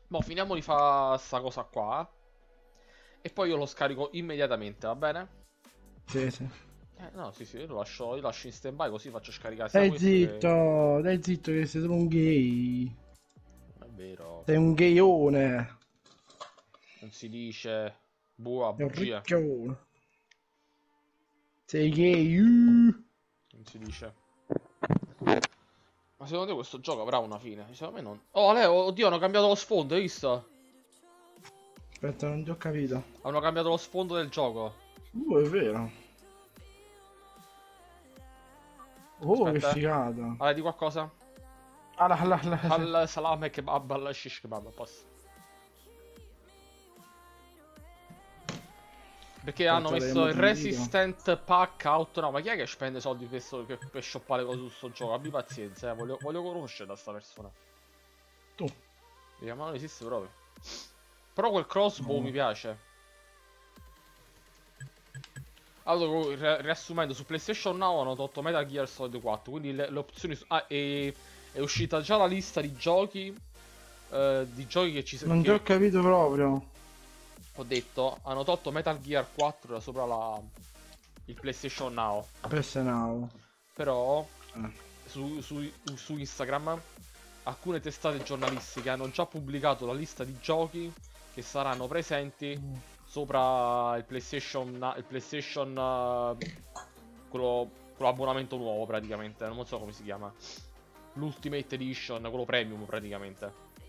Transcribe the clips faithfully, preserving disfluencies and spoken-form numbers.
Mo finiamo di fare sta cosa qua. E poi io lo scarico immediatamente, va bene? Sì, sì. Eh, no, sì, sì, io lo lascio, io lascio in stand by così faccio scaricare sia Stai questo che... zitto, dai zitto che sei solo un gay. È vero, Sei un gayone. non si dice... Buona, Sei un bugie. ricchione. Sei gay. uh. Non si dice. Ma secondo te questo gioco avrà una fine? Secondo me non... Oh, Leo, oddio, hanno cambiato lo sfondo, hai visto? Aspetta, non ti ho capito. Hanno cambiato lo sfondo del gioco. Uh, è vero. Oh, che Aspetta, eh. figata. Allora, di qualcosa? Ah, là, là, là, là. Al salame kebab, al shish kebab, posso. Perché hanno Aspetta, messo abbiamo il sentito. Resistant Pack Out. No, ma chi è che spende soldi per, sto- per, per shoppare cose su sto gioco? Abbi pazienza, eh. Voglio, voglio conoscere da sta persona. Tu. Vediamo, ma non esiste proprio. Però quel crossbow mi No. piace. Allora, ri- riassumendo, su PlayStation Now hanno tolto Metal Gear Solid quattro. Quindi le, le opzioni. su- Ah, e, è uscita già la lista di giochi. eh, di giochi che ci. Non ti ho Che capito proprio. ho detto. Hanno tolto Metal Gear quattro da sopra la, il PlayStation Now. P S Now. Però. Eh. Su, su, su Instagram alcune testate giornalistiche hanno già pubblicato la lista di giochi che saranno presenti sopra il PlayStation, il PlayStation eh, quello, quello abbonamento nuovo praticamente, non so come si chiama, l'Ultimate Edition, quello premium praticamente,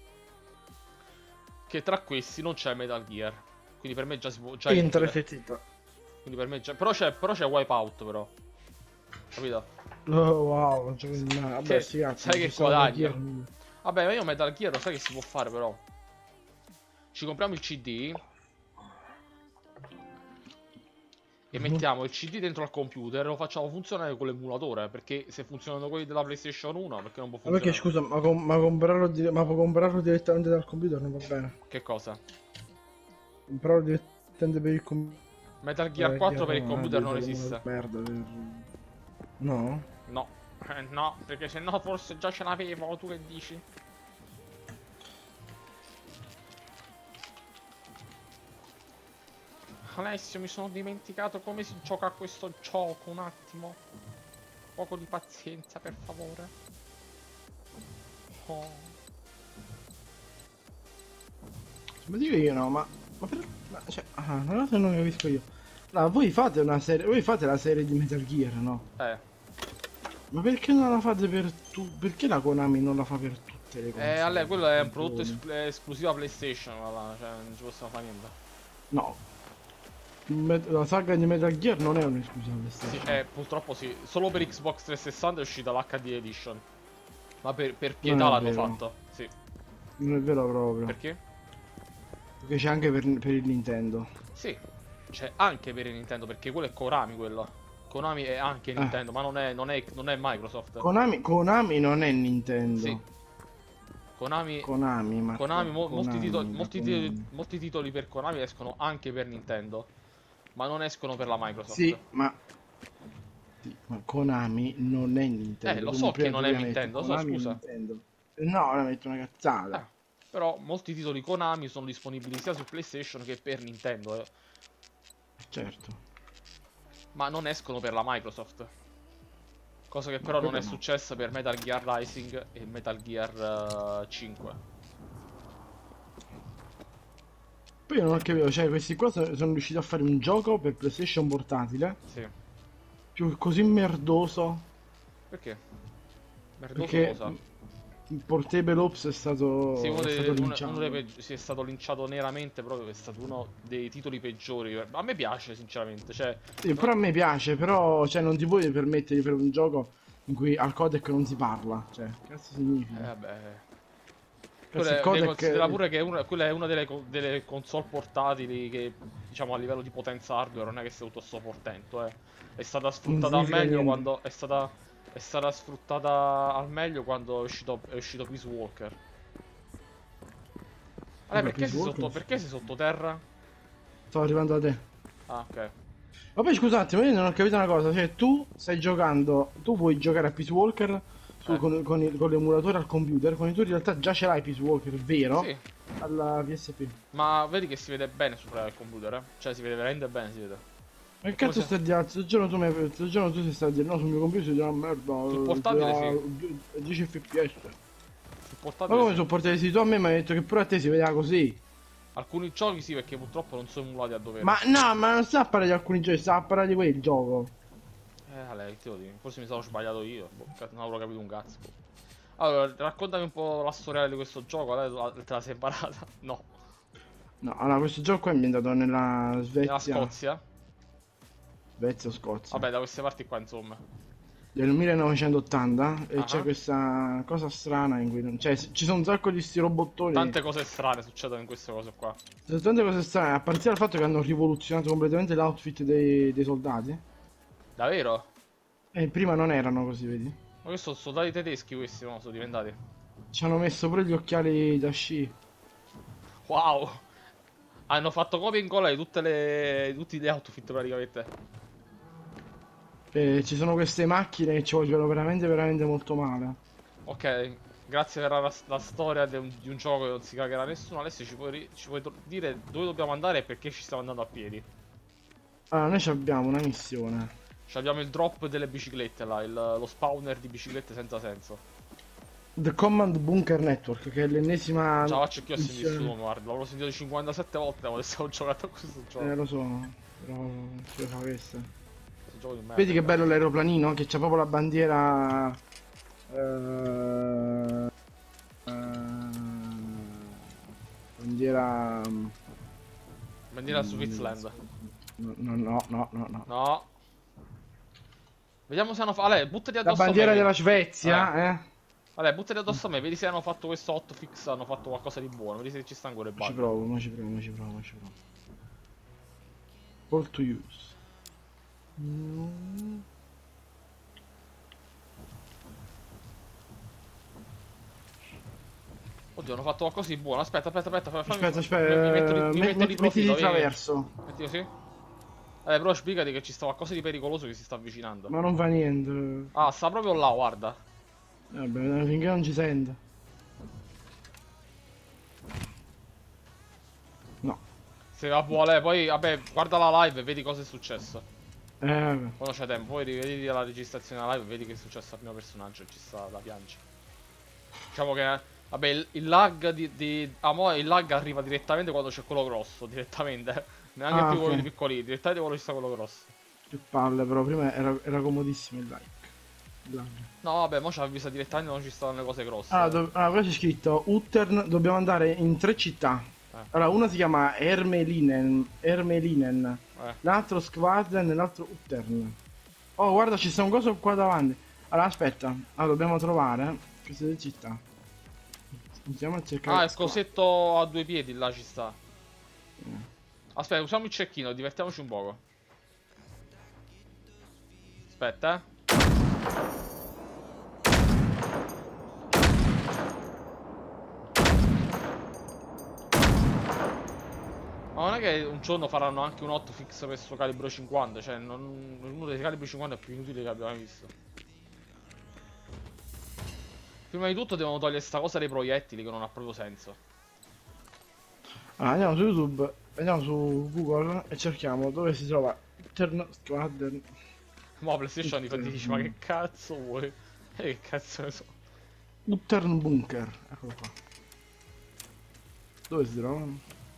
che tra questi non c'è Metal Gear, quindi per me già si può già Interesse iniziare, zitto. quindi per me già, però c'è però c'è Wipeout però, capito? Oh, wow, non c'è così male. Vabbè, Che sti cazzi, sai non che ci stavo da guadagno. dire. Vabbè, ma io Metal Gear lo sai che si può fare però. Ci compriamo il C D e Mhm. mettiamo il C D dentro al computer e lo facciamo funzionare con l'emulatore. Perché se funzionano quelli della PlayStation uno, perché non può Ma perché funzionare? scusa, ma, com- ma comprarlo, dire- ma può comprarlo direttamente dal computer non va bene. Che cosa? Comprarlo direttamente per il computer. Metal Gear Eh, quattro per il no, eh, computer devi non fare una esiste. merda per... No? No. Eh, no, perché se no forse già ce l'avevo, tu che dici? Alessio, mi sono dimenticato come si gioca a questo gioco, un attimo. Un poco di pazienza, per favore. Oh. Ma dico io no, ma... Ma per... ma, cioè, ah, una cosa non capisco io. No, voi fate una serie... Voi fate la serie di Metal Gear, no? Eh. Ma perché non la fate per tu... Perché la Konami non la fa per tutte le Eh, console? allora, quello è un prodotto Coglioni. es- esclusivo a PlayStation, là, cioè non ci possiamo fare niente. No. Met- La saga di Metal Gear non è un'esclusiva Sì, PlayStation. eh, purtroppo sì, solo per Xbox trecentosessanta è uscita l'H D Edition. Ma per, per Non pietà è l'hanno vero. fatto, sì. Non è vero proprio. Perché? Perché c'è anche per, per il Nintendo. Sì, c'è anche per il Nintendo, perché quello è Konami quello. Konami è anche Eh. Nintendo, ma non è, non è, non è Microsoft. Konami, Konami non è Sì, Nintendo. Konami, Konami, ma Konami, co- mo- molti, titoli, Konami, ma molti, titoli, Konami. molti titoli per Konami escono anche per Nintendo, ma non escono per la Microsoft. Sì, ma, sì, ma Konami non è Eh, Nintendo. lo Tu mo so che prima, tu non è prima hai detto Nintendo, lo so, Konami è scusa. Nintendo. Eh, No, ora metto una Eh, cazzata. però molti titoli Konami sono disponibili sia su PlayStation che per Nintendo, eh, Certo. ma non escono per la Microsoft. Cosa che No, però non quello è no. successa per Metal Gear Rising e Metal Gear eh, cinque. Poi io non ho capito, cioè questi qua sono, sono riusciti a fare un gioco per PlayStation portatile Sì. più così merdoso Perché? Merdoso perché cosa? il Portable Ops è Sì, stato, uno è dei, stato uno, uno dei linciato. peggi- sì, è stato linciato neramente proprio, è stato uno dei titoli peggiori. A me piace, sinceramente, cioè... Sì, no- però a me piace, però cioè, non ti puoi permettere di fare un gioco in cui al codec non si parla. Cioè, che cazzo eh, significa? vabbè... Cazzo il Quella, devi codec... considerare pure che è una, quella è una delle, co- delle console portatili che, diciamo, a livello di potenza hardware non è che sia tutto sto portento, eh. È stata non sfruttata al significa meglio niente. quando... È stata, è stata sfruttata al meglio quando è uscito, è uscito Peace Walker. Allora, Vabbè, perché Peace sei Walker sotto, sì. perché sei sottoterra? Stavo arrivando a te. Ah, ok. Ma poi scusa un attimo, io non ho capito una cosa, cioè tu stai giocando, tu puoi giocare a Peace Walker tu Eh. con, con, il- con l'emulatore al computer, con i tu in realtà già ce l'hai Peace Walker, vero? Sì, Alla P S P. ma vedi che si vede bene sopra il computer, eh? Cioè si vede veramente bene, si vede. Ma che Come cazzo se... stai a dire? L'altro giorno tu mi hai l'altro giorno tu sei stato a dire no sul mio computer si una merda. Sul eh, portatile da sì. dieci F P S. Sul Ma portatile come sì. sopporteresti tu a me mi hai detto che pure a te si vedeva così? Alcuni giochi sì, perché purtroppo non sono emulati a dovere. Ma no, ma non sta a parlare di alcuni giochi, sta a parlare di quel gioco. Eh, Ale, che te lo dico? Forse mi sono sbagliato io. Boh, ca- non avrò capito un cazzo. boh. Allora, raccontami un po' la storia di questo gioco. Ale, la- te la sei imparata? No. No, allora questo gioco qua è ambientato nella Nella Svezia. Scozia? Svezia o Scozia. Vabbè, da queste parti qua, insomma. Del millenovecentottanta e Ah c'è ah. questa cosa strana in cui non- cioè ci sono un sacco di sti robottoni. Tante cose strane succedono in queste cose qua. Ci sono tante cose strane, a partire dal fatto che hanno rivoluzionato completamente l'outfit dei, dei soldati. Davvero? E prima non erano così, vedi? Ma che sono soldati tedeschi questi, no? Sono diventati. Ci hanno messo pure gli occhiali da sci. Wow! Hanno fatto copia e incolla di tutte le. di tutti gli outfit praticamente. E ci sono queste macchine che ci vogliono veramente, veramente molto male. Ok, grazie per la, la storia di un, di un gioco che non si cagherà nessuno. Alessio, ci puoi, ri- ci puoi to- dire dove dobbiamo andare e perché ci stiamo andando a piedi? Allora, noi ci abbiamo una missione. Ci abbiamo il drop delle biciclette là, il- lo spawner di biciclette senza senso. The Command Bunker Network, che è l'ennesima Ciao, faccio che ho sentito missione. questo nome, guarda, l'avrò sentito cinquantasette volte da quando stavo giocando a questo gioco. Eh, lo so, però ci fa questo. Questo gioco di merda. Vedi che cazzo. bello l'aeroplanino, che c'ha proprio la bandiera... eh, eh, bandiera... Bandiera su Switzerland. No, no, no, no, no, no. No. Vediamo se hanno fatto. Ale, buttati La addosso a me. bandiera vedi. della Svezia, eh? Ale, buttati addosso a me, vedi se hanno fatto questo hotfix, hanno fatto qualcosa di buono, vedi se ci stanno ancora i Ci bug. provo, ma ci provo, ma ci provo, ma ci provo. All to use. Mm. Oddio, hanno fatto qualcosa di buono. Aspetta, aspetta, aspetta. Fammi, Aspetta, aspetta, mi, mi metto di, eh, mi met- metto di metti profilo, di vedi? traverso. Metti così. Eh, però spiegati che ci sta qualcosa di pericoloso che si sta avvicinando. Ma non fa niente. Ah, sta proprio là, guarda. Vabbè, finché non ci sente. No. Se la vuole, poi, vabbè, guarda la live e vedi cosa è successo. Eh, vabbè. Quando c'è tempo, poi rivedi la registrazione della live e vedi che è successo al primo personaggio e ci sta da piangere. Diciamo che, vabbè, il, il lag di, di... Ah, mo il lag arriva direttamente quando c'è quello grosso, direttamente. Neanche Ah, più quelli ok. piccoli, direttamente quando ci sta quello grosso. Che palle, però prima era, era comodissimo il like. Il lag. No, vabbè, mo ci avvisa direttamente quando ci stanno le cose grosse. Allora, do- allora, qua c'è scritto Uttern, dobbiamo andare in tre città. Eh. Allora, una si chiama Ermelinen, Ermelinen, Eh. l'altro Skvarden e l'altro Uttern. Oh, guarda, ci sta un coso qua davanti. Allora, aspetta, allora, dobbiamo trovare queste due città. Iniziamo a cercare. Ah, il cosetto a due piedi là ci sta. Eh. Aspetta, usiamo il cecchino, divertiamoci un poco. Aspetta, eh. Ma non è che un giorno faranno anche un hotfix per questo calibro cinquanta, cioè non, uno dei calibri cinquanta è più inutile che abbiamo mai visto. Prima di tutto devono togliere sta cosa dei proiettili che non ha proprio senso. Allora, andiamo su YouTube, andiamo su Google e cerchiamo dove si trova Uttern Skvarden. Ma PlayStation difendi dici ma che cazzo vuoi? E che cazzo ne so. Uttern Bunker, eccolo qua. Dove si trova?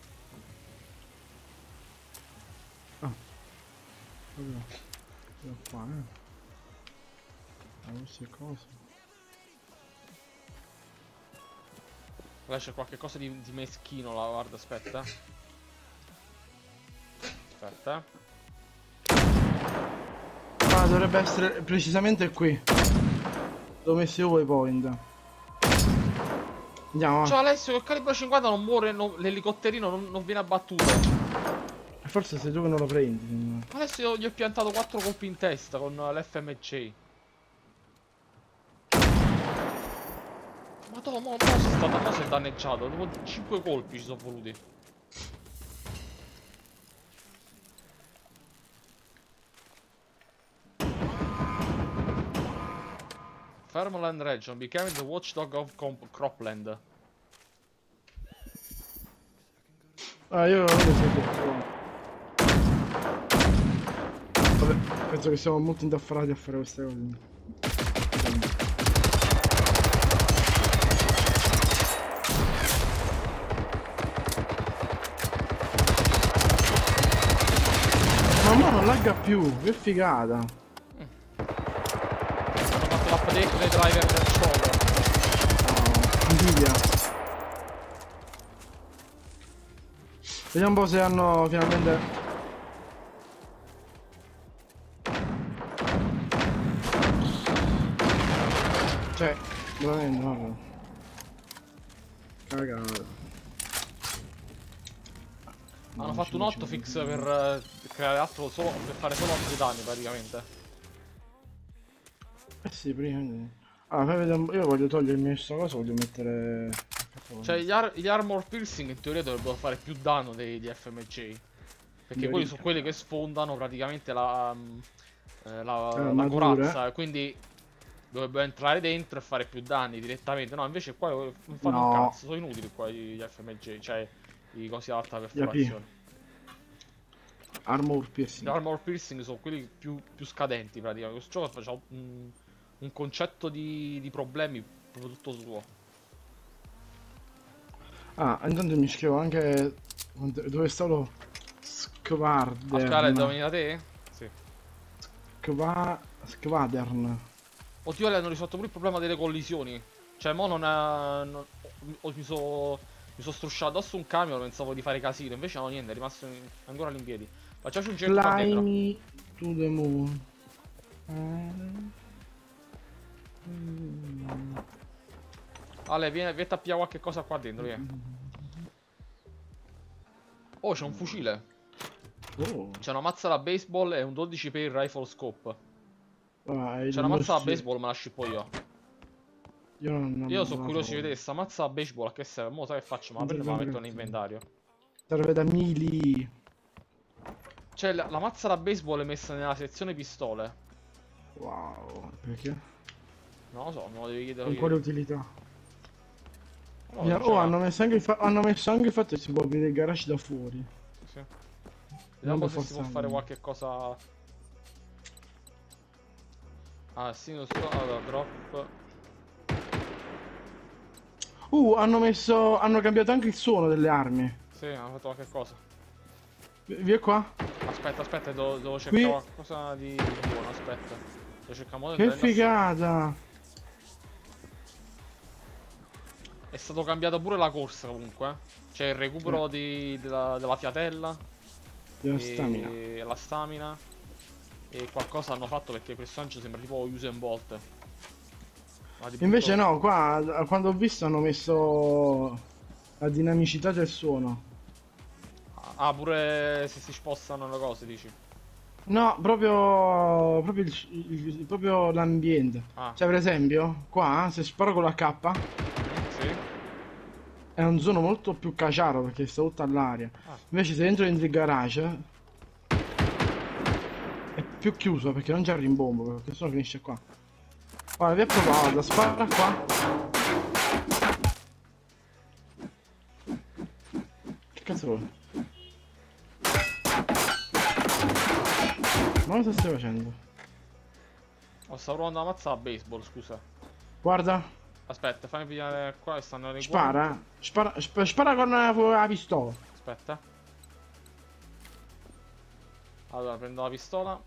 Ah, proprio proprio qua, eh. Ah, queste cose. Là c'è qualche cosa di, di meschino là, guarda, aspetta. Aspetta. Ah, dovrebbe essere precisamente qui. Dove ho messo io waypoint. Andiamo, va. Ciao Alessio, che il calibro cinquanta non muore, non- l'elicotterino non, non viene abbattuto. Forse sei tu che non lo prendi. Adesso io gli ho piantato quattro colpi in testa con l'F M J. Ma no, mo, mo si è stato, mo si è danneggiato. Dopo cinque colpi ci sono voluti. Farmland region became the watchdog of Comp Cropland. Ah, io non lo so detto. Vabbè, penso che siamo molto indaffarati a fare queste cose. Ma mo non lagga più, che figata. Mm. Hanno fatto l'update dei driver del solo. Oh, invidia. Vediamo un po' se hanno finalmente... Cioè, veramente, guarda. Cagata. Hanno fatto un hotfix per uh, creare altro solo per fare solo altri danni praticamente. Eh sì, prima. Ah, fai vedere un po'. Io voglio togliermi questa cosa, voglio mettere. Cioè gli, ar gli armor piercing in teoria dovrebbero fare più danno dei, di F M J. Perché quelli sono quelli che sfondano praticamente la, um, eh, la, eh, la corazza. Quindi dovrebbero entrare dentro e fare più danni direttamente. No, invece qua non fanno no. un cazzo, sono inutili qua gli F M J. Cioè i cosi ad alta perforazione. Armor piercing. Gli armor piercing sono quelli più, più scadenti praticamente. Questo gioco faceva un, un concetto di, di problemi proprio tutto suo. Ah, intanto mi scrivo anche dove sta lo Skvadern. Aspetta, domini da te? Sì. Skva... Skvadern. Oddio, le hanno risolto pure il problema delle collisioni. Cioè, mo non è... Non, o, mi sono... Mi sono strusciato addosso un camion, pensavo di fare casino. Invece no, niente, è rimasto in, ancora lì in piedi. Facciamoci un giro qua dentro. Fly to the moon. Mm. Ale, vieni, vieni a pigliare qualche cosa qua dentro, vieni. Oh, c'è un fucile. Oh. C'è una mazza da baseball e un dodici per il rifle scope. Ah, c'è una mazza da baseball, me la scippo io. Io, non, non io sono curioso di vedere sta mazza da baseball a che serve. Mo sai che faccio? Ma la prendo e me la metto nell'inventario. Serve da mili. Cioè, la, la mazza da baseball è messa nella sezione pistole. Wow, perché? Non lo so, me lo devi chiedere. Con quale utilità? No, Mia, oh, hanno messo, anche il hanno messo anche il fatto che si può aprire il garage da fuori. Sì. Vediamo se si può fare qualche cosa. Ah, sì, non so. Allora, drop. Uh, hanno messo. Hanno cambiato anche il suono delle armi. Sì, hanno fatto qualche cosa. Via qua. Aspetta, aspetta, devo, devo cercare Qui. qualcosa di buono, aspetta. Devo cercare modo Che figata! È stato cambiato pure la corsa comunque. C'è il recupero di, della, della fiatella. Della stamina. E la stamina. E qualcosa hanno fatto perché il personaggio sembra tipo Usain Bolt. Invece no, qua quando ho visto hanno messo la dinamicità del suono. Ah, pure se si spostano le cose, dici? No, proprio proprio il, il, proprio l'ambiente. Ah. Cioè, per esempio, qua se sparo con la K, sì, è un suono molto più caciaro perché sta tutta all'aria. Ah. Invece se entro dentro il garage è più chiuso perché non c'è il rimbombo, perché sennò finisce qua. Guarda, vi ho provato, spara qua. Che cazzo vuoi? Ma cosa stai facendo? Oh, stavo provando la mazza da baseball, scusa. Guarda. Aspetta, fammi pigliare qua che stanno le Spara. Spara, sp spara con la, la pistola. Aspetta. Allora, prendo la pistola.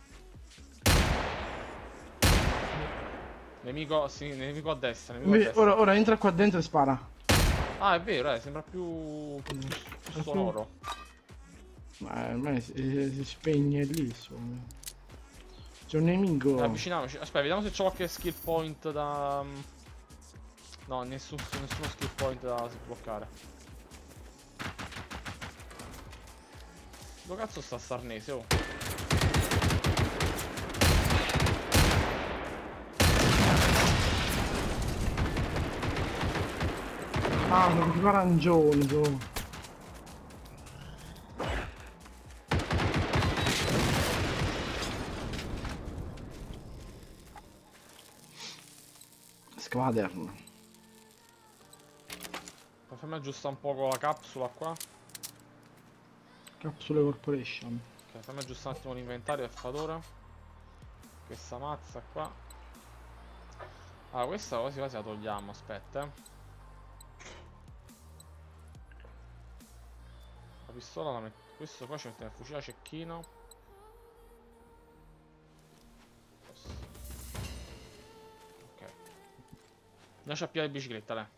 Nemico, sì, nemico a destra, nemico a destra. Ora, ora entra qua dentro e spara. Ah, è vero, eh, sembra più, più, più sonoro. Ma ormai si, si spegne lì. C'è un nemico. Avviciniamoci. Aspetta, vediamo se c'è qualche skill point da... No, nessun, nessuno skill point da sbloccare. Dove cazzo sta Sarnese, oh? Ah, sono più arancioni, tu. Squadern. Fammi aggiustare un poco la capsula qua. Capsule Corporation. Ok, fammi aggiustare un attimo l'inventario del Fadora. Questa mazza qua. Ah, questa quasi quasi la togliamo, aspetta. eh. La pistola la metto. Questo qua ci mette nel fucile a cecchino. Ok. Lascia più la bicicletta, dai.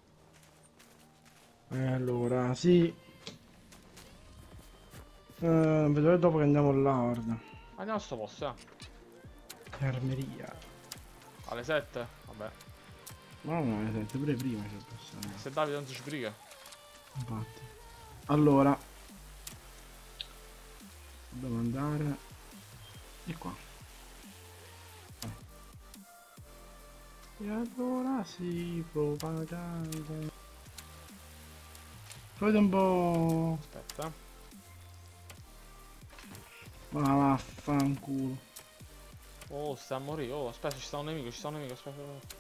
E allora, sì. Eh, vedrò dopo che andiamo là, guarda. Andiamo a sto posto, eh. Armeria. Alle sette? Vabbè. No, no, senti, pure prima c'è il passaggio. Se Davide non si sbriga. Infatti. Allora. Dobbiamo andare. Di qua. Ah. E allora sì, propaganda. Fate un po'. Aspetta. Ma vaffanculo. Oh, sta a morire. Oh, aspetta, ci sta un nemico, ci sta un nemico. Aspetta.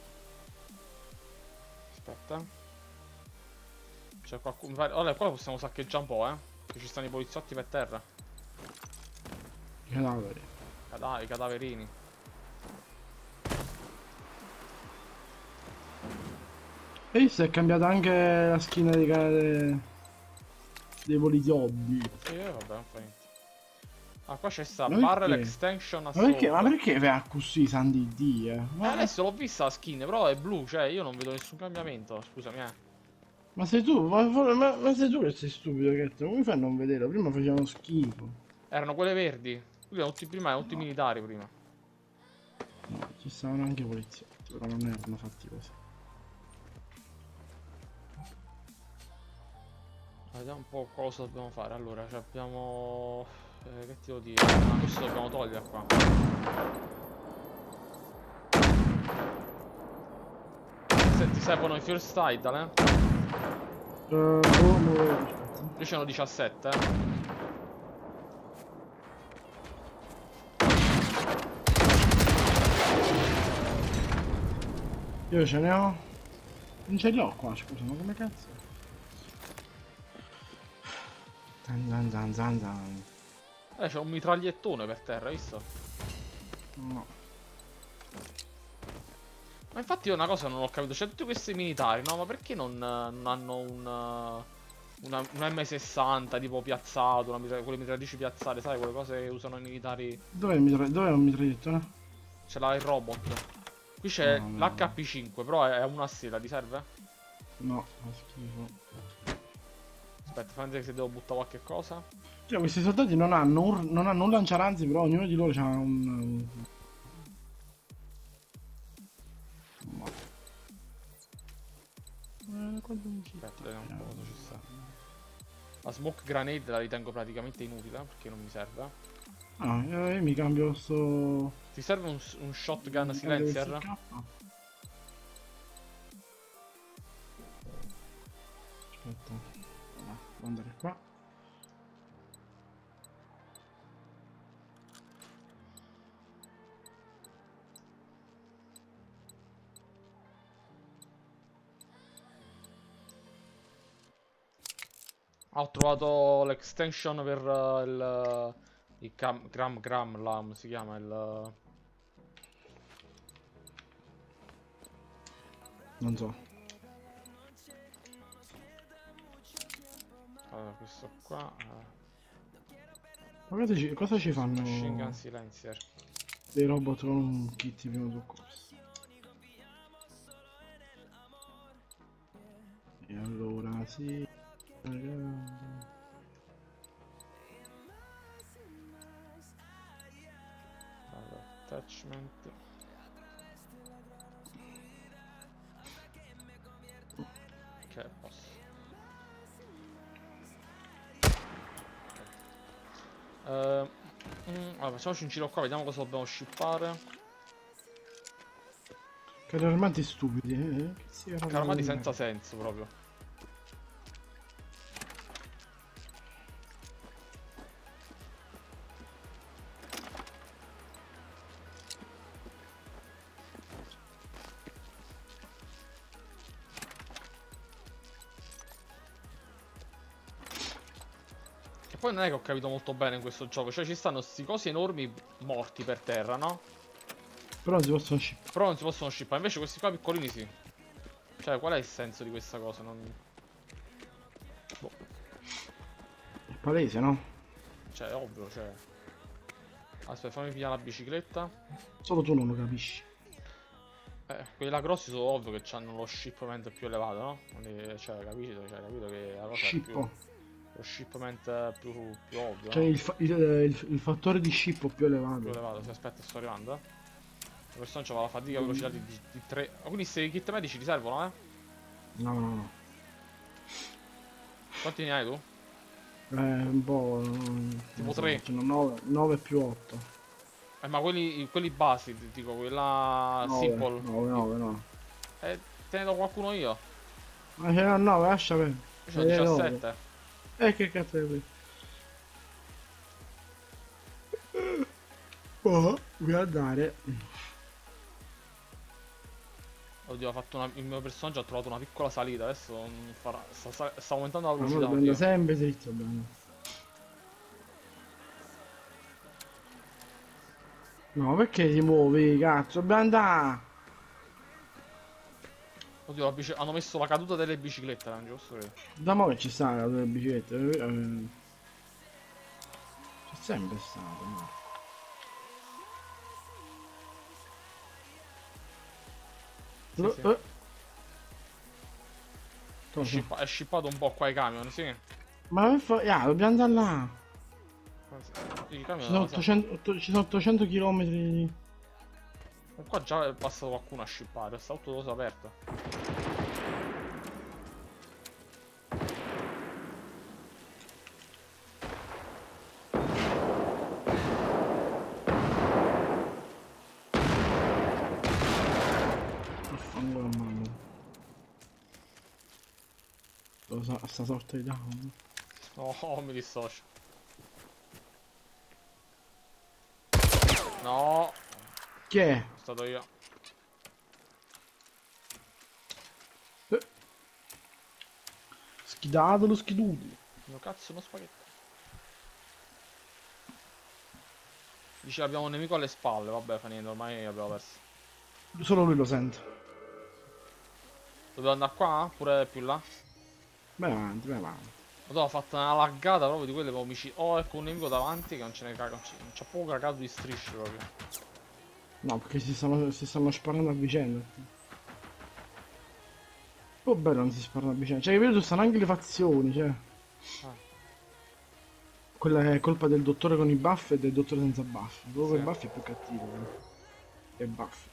Aspetta. C'è qualcuno. Mi pare... Allora, qua possiamo saccheggiare un po', eh. Che ci stanno i poliziotti per terra. Cadaveri. Cada I cadaverini. E visto è cambiata anche la skin dei, dei, dei poliziotti. Sì, eh, vabbè, non fa niente. Ah, qua c'è sta Ma barrel perché? extension Ma perché? Ma assault. perché vai così, Sandy D? Eh? Eh, Ma, adesso l'ho vista la skin, però è blu, cioè io non vedo nessun cambiamento. Scusami, eh. ma sei tu? Ma, ma- ma sei tu che sei stupido che te? Come fai a non vedere? Prima facevano schifo. Erano quelle verdi. Qui erano tutti prima, erano tutti No. militari prima. No, ci stavano anche i poliziotti, però non erano fatti così. Vediamo un po' cosa dobbiamo fare. Allora, cioè abbiamo... Eh, che ti devo dire? Ah, questo dobbiamo togliere qua. Se ti servono i first aid, eh? Uh, boh, boh, aspetta. Io ce ne ho diciassette, eh? Io ce ne ho. Non ce li ho qua, scusa, ma come cazzo? Zan zan zan zan zan. Eh, c'è un mitragliettone per terra, hai visto? No. Ma infatti io una cosa non ho capito. C'è tutti questi militari, no? Ma perché non, non hanno un... uh, Una, un M sessanta tipo piazzato, una mitra- quelle mitragliatrici piazzate, sai, quelle cose che usano i militari. Dov'è il mitra... Dov'è un mitraglietto? Ce l'ha il robot. Qui c'è No, no. l'H P cinque, però è una sera, ti serve? No, fa schifo. Aspetta, fammi vedere se devo buttare qualche cosa. Cioè, questi soldati non hanno un, non hanno un lanciarazzi, però ognuno di loro ha un... un... Ma... Eh, quanto mi ci- Aspetta, vediamo un po' cosa ci sta. La smoke grenade la ritengo praticamente inutile, perché non mi serve. Ah, io mi cambio sto... Ti serve un, un shotgun mi cambio silencer? questo K. Aspetta. Ah, devo andare qua. Ah, ho trovato l'extension per uh, il... Il Gram Gram Gram là, come si chiama il... Non so. Allora, questo qua... eh, Ma cosa ci, cosa ci fanno Machine gun silencer. dei robot con un kit di primo soccorso? E allora sì. Allora, attachment. Ok, posso. Uh, mm, allora, facciamoci un giro qua, vediamo cosa dobbiamo shippare. Carri armati stupidi, eh? Che si erano Armati di senza merda. senso proprio. poi non è che ho capito molto bene in questo gioco. Cioè ci stanno sti cosi enormi morti per terra, no? Però si possono shippare. Però non si possono shippare. Invece questi qua piccolini sì. Cioè qual è il senso di questa cosa? Non... Boh. È palese, no? Cioè è ovvio, cioè... Aspetta, fammi pigliare la bicicletta. Solo tu non lo capisci. Eh, quelli là grossi sono ovvio che hanno lo shipment più elevato, no? Quindi, cioè, capito? Cioè, capito che la cosa è più... Shippo. Lo shipment è più, più ovvio, Cioè no? il, fa- il, il- il fattore di shippo più Più elevato. elevato, sì, aspetta, sto arrivando, eh. Il personaggio ha la fatica velocità di, di, di tre. Ma quindi se i kit medici ti servono, eh? No, no, no. Quanti ne hai tu? È un po'... non- Tipo non so, tre. ce n'ho nove, nove più otto. Eh, ma quelli, quelli basi, ti dico, quella simple. nove, nove, no. Eh, te ne do qualcuno io. Ma ce n'ho nove, lascia per. Io ho diciassette. Eh, che cazzo è questo? Oh, guardare. Oddio, ha fatto una, il mio personaggio ha trovato una piccola salita. Adesso non farà, sta, sta, sta aumentando la Ma velocità. prendo Oddio. sempre dritto bene. No, perché ti muovi, cazzo? Dobbiamo andare. Oddio, la bici- hanno messo la caduta delle biciclette, non giusto? Che... Da mo' che ci sta la tua bicicletta. eh, eh. C'è sempre stato, no? Sì, Eh, sì. eh. È, Cosa? shippa- è shippato un po' qua i camion, sì. Ma che fa? Ah, dobbiamo andare là. I Ci camion sono non lo so. ottocento, otto- ci sono ottocento chilometri. Ma qua già è passato qualcuno a shippare, sta tutto cosa aperto. Vaffanculo, mamma. Cosa, sta sorta di down. No, oh, mi dissocio. No, Chi è? sono stato io. Eh. Schidato lo schiduto. Mio cazzo, uno spaghetto. Dice abbiamo un nemico alle spalle, vabbè fa niente, ormai abbiamo perso. Solo lui lo sente. Dobbiamo andare qua? Pure più là? Vai avanti, vai avanti. Madonna, ho fatto una laggata proprio di quelle omicidi. Oh, ecco un nemico davanti che non ce ne caga. Non c'ha poco cagato di strisce proprio. No, perché si stanno, si stanno sparando a vicenda. Oh bello, non si sparano a vicenda. Cioè, capito, stanno anche le fazioni, cioè. Ah. Quella è colpa del dottore con i buff e del dottore senza buff. Quello con Sì. i buff è più cattivo. eh. E buff.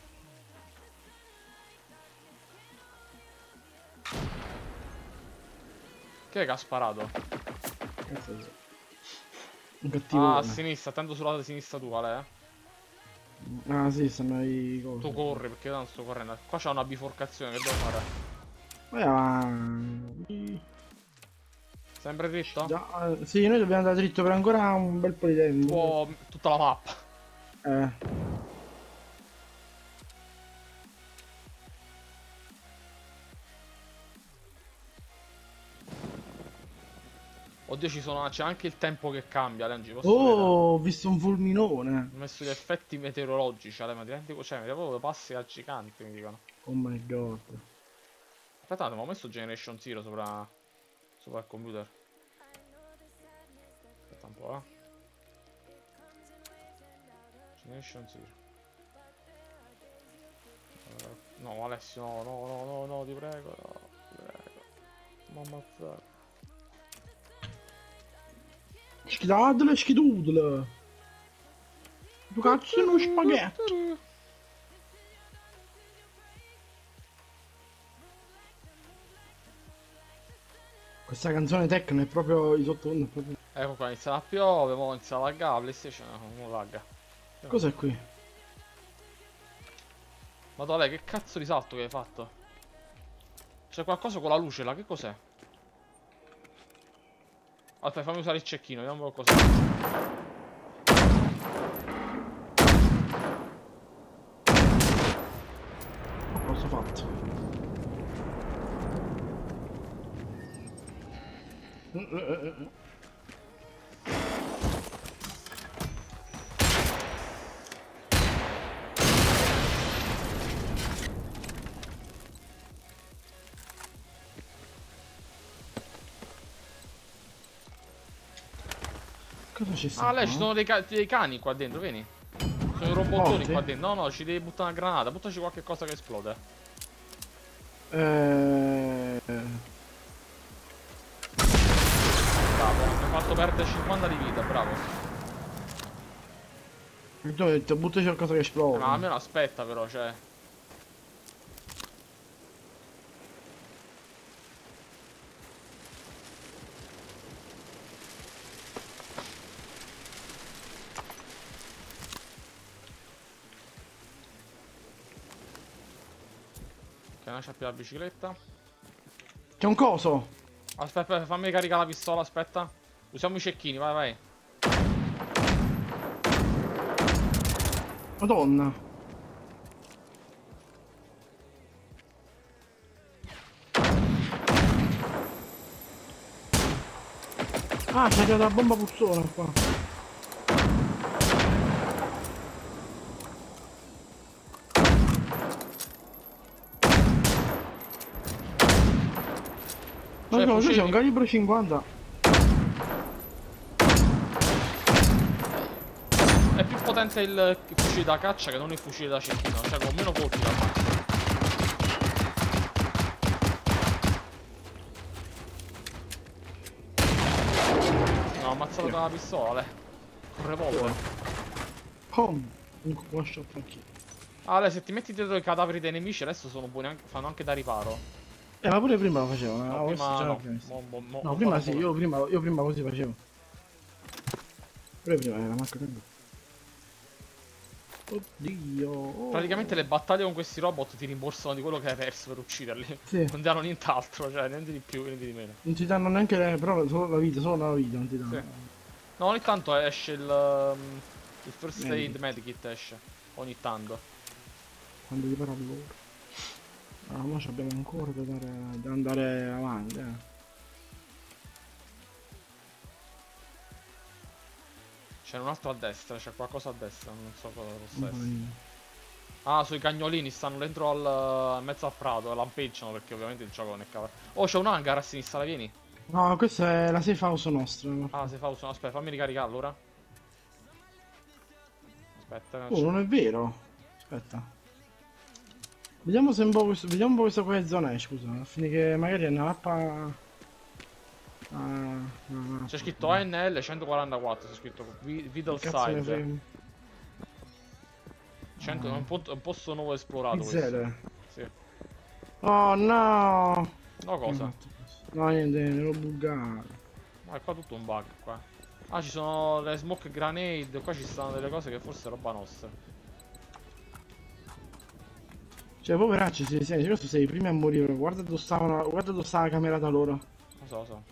Chi è che ha sparato? Cazzo è. Un cattivo. Ah, a sinistra, attento sulla lato sinistra tu, Ale, eh. Ah sì, stanno i cosi. Tu corri perché io non sto correndo. Qua c'è una biforcazione, che devo fare? Vai avanti. Sempre dritto? Già, eh, sì, noi dobbiamo andare dritto per ancora un bel po' di tempo. Oh, tutta la mappa. Eh. Oddio, ci sono. C'è anche il tempo che cambia, Lengi, posso Oh, vedere? ho visto un fulminone. Ho messo gli effetti meteorologici, Ale, ma diventi. Cioè, mi proprio passi al gigante, mi dicono. Oh my god. Aspettate, ma ho messo Generation Zero sopra. Sopra il computer. Aspetta un po', eh. Generation Zero. Eh, No, Alessio, no, no, no, no, no, ti prego, no, ti prego. Non ammazzare. Schidatele, schidudele. Tu cazzo è uno spaghetto. Questa canzone techno è proprio i sottofondo, è proprio... Ecco qua, inizia a piovere, poi inizia a laggare, la PlayStation non lagga. Cos'è qui? Madonna, che cazzo di salto che hai fatto? C'è qualcosa con la luce là, che cos'è? Aspetta, fammi usare il cecchino, vediamo cos'è. Cosa ho fatto? Cosa ci sta? Ah, lei qua? ci sono dei, ca dei cani qua dentro, vieni. Ci sono i robottoni Morti? qua dentro. No, no, ci devi buttare una granata. Buttaci qualche cosa che esplode. Eh... Bravo, mi ha fatto perdere cinquanta di vita, bravo. Tu hai detto buttaci qualcosa che Eh, esplode. ma almeno aspetta però, cioè. Che non c'è più la bicicletta. C'è un coso! Aspetta, aspetta, fammi caricare la pistola, aspetta. Usiamo i cecchini, vai, vai. Madonna! Ah, c'è arrivata la bomba puzzona qua. Ma Cioè, no, fucili- c'è un calibro cinquanta. È più potente il il fucile da caccia che non il fucile da cecchino, cioè con meno colpi da fare. No, ho ammazzato con la pistola, le. Con il revolver. Pom! Un one shot anch'io. Ah, lei, se ti metti dietro i cadaveri dei nemici adesso sono buoni anche, fanno anche da riparo. Eh, ma pure prima lo facevano. No, No, prima già no. l'ho visto. Mo- mo- mo- No, mo prima fanno sì, un po'. io prima, io prima così facevo. Pure prima era manco quello. Oddio. Oh. Praticamente le battaglie con questi robot ti rimborsano di quello che hai perso per ucciderli. Sì. Non ti danno nient'altro, cioè niente di più, niente di meno. Non ti danno neanche le prove, solo la vita, solo la vita non ti danno. Sì. No, ogni tanto esce il, um, il first aid Medikit. medikit esce. Ogni tanto. Quando ti parla loro. Ah, ma abbiamo ancora da andare, da andare avanti, eh. C'è un altro a destra, c'è qualcosa a destra, non so cosa possa Mamma essere. mia. Ah, sui cagnolini, stanno dentro al in mezzo al prato, lampeggiano perché ovviamente il gioco non è cavato. Oh, c'è un hangar a sinistra, la vieni? No, questa è la safe house nostra. Ah, se fa uso, aspetta, fammi ricaricare allora. Aspetta, Oh, non è vero. Aspetta. Vediamo se un po' questo. Vediamo un po' questa qua zona è, scusa. A fine che magari è una mappa. Ah, no, no, c'è scritto A N L centoquarantaquattro, c'è scritto Vi- Vital che cazzo ne Side. frega? cento, è Ah. un, po- è un posto nuovo esplorato questo. Pizzelle. Sì. Oh no! No, cosa? No, niente, me l'ho buggato. Ma è qua tutto un bug qua. Ah, ci sono le smoke grenade, qua ci stanno delle cose che forse è roba nostra. Cioè, poveracci, si senti, questo sei i primi a morire. Guarda dove stavano. Guarda dove stava la camera da loro. Lo so, lo so.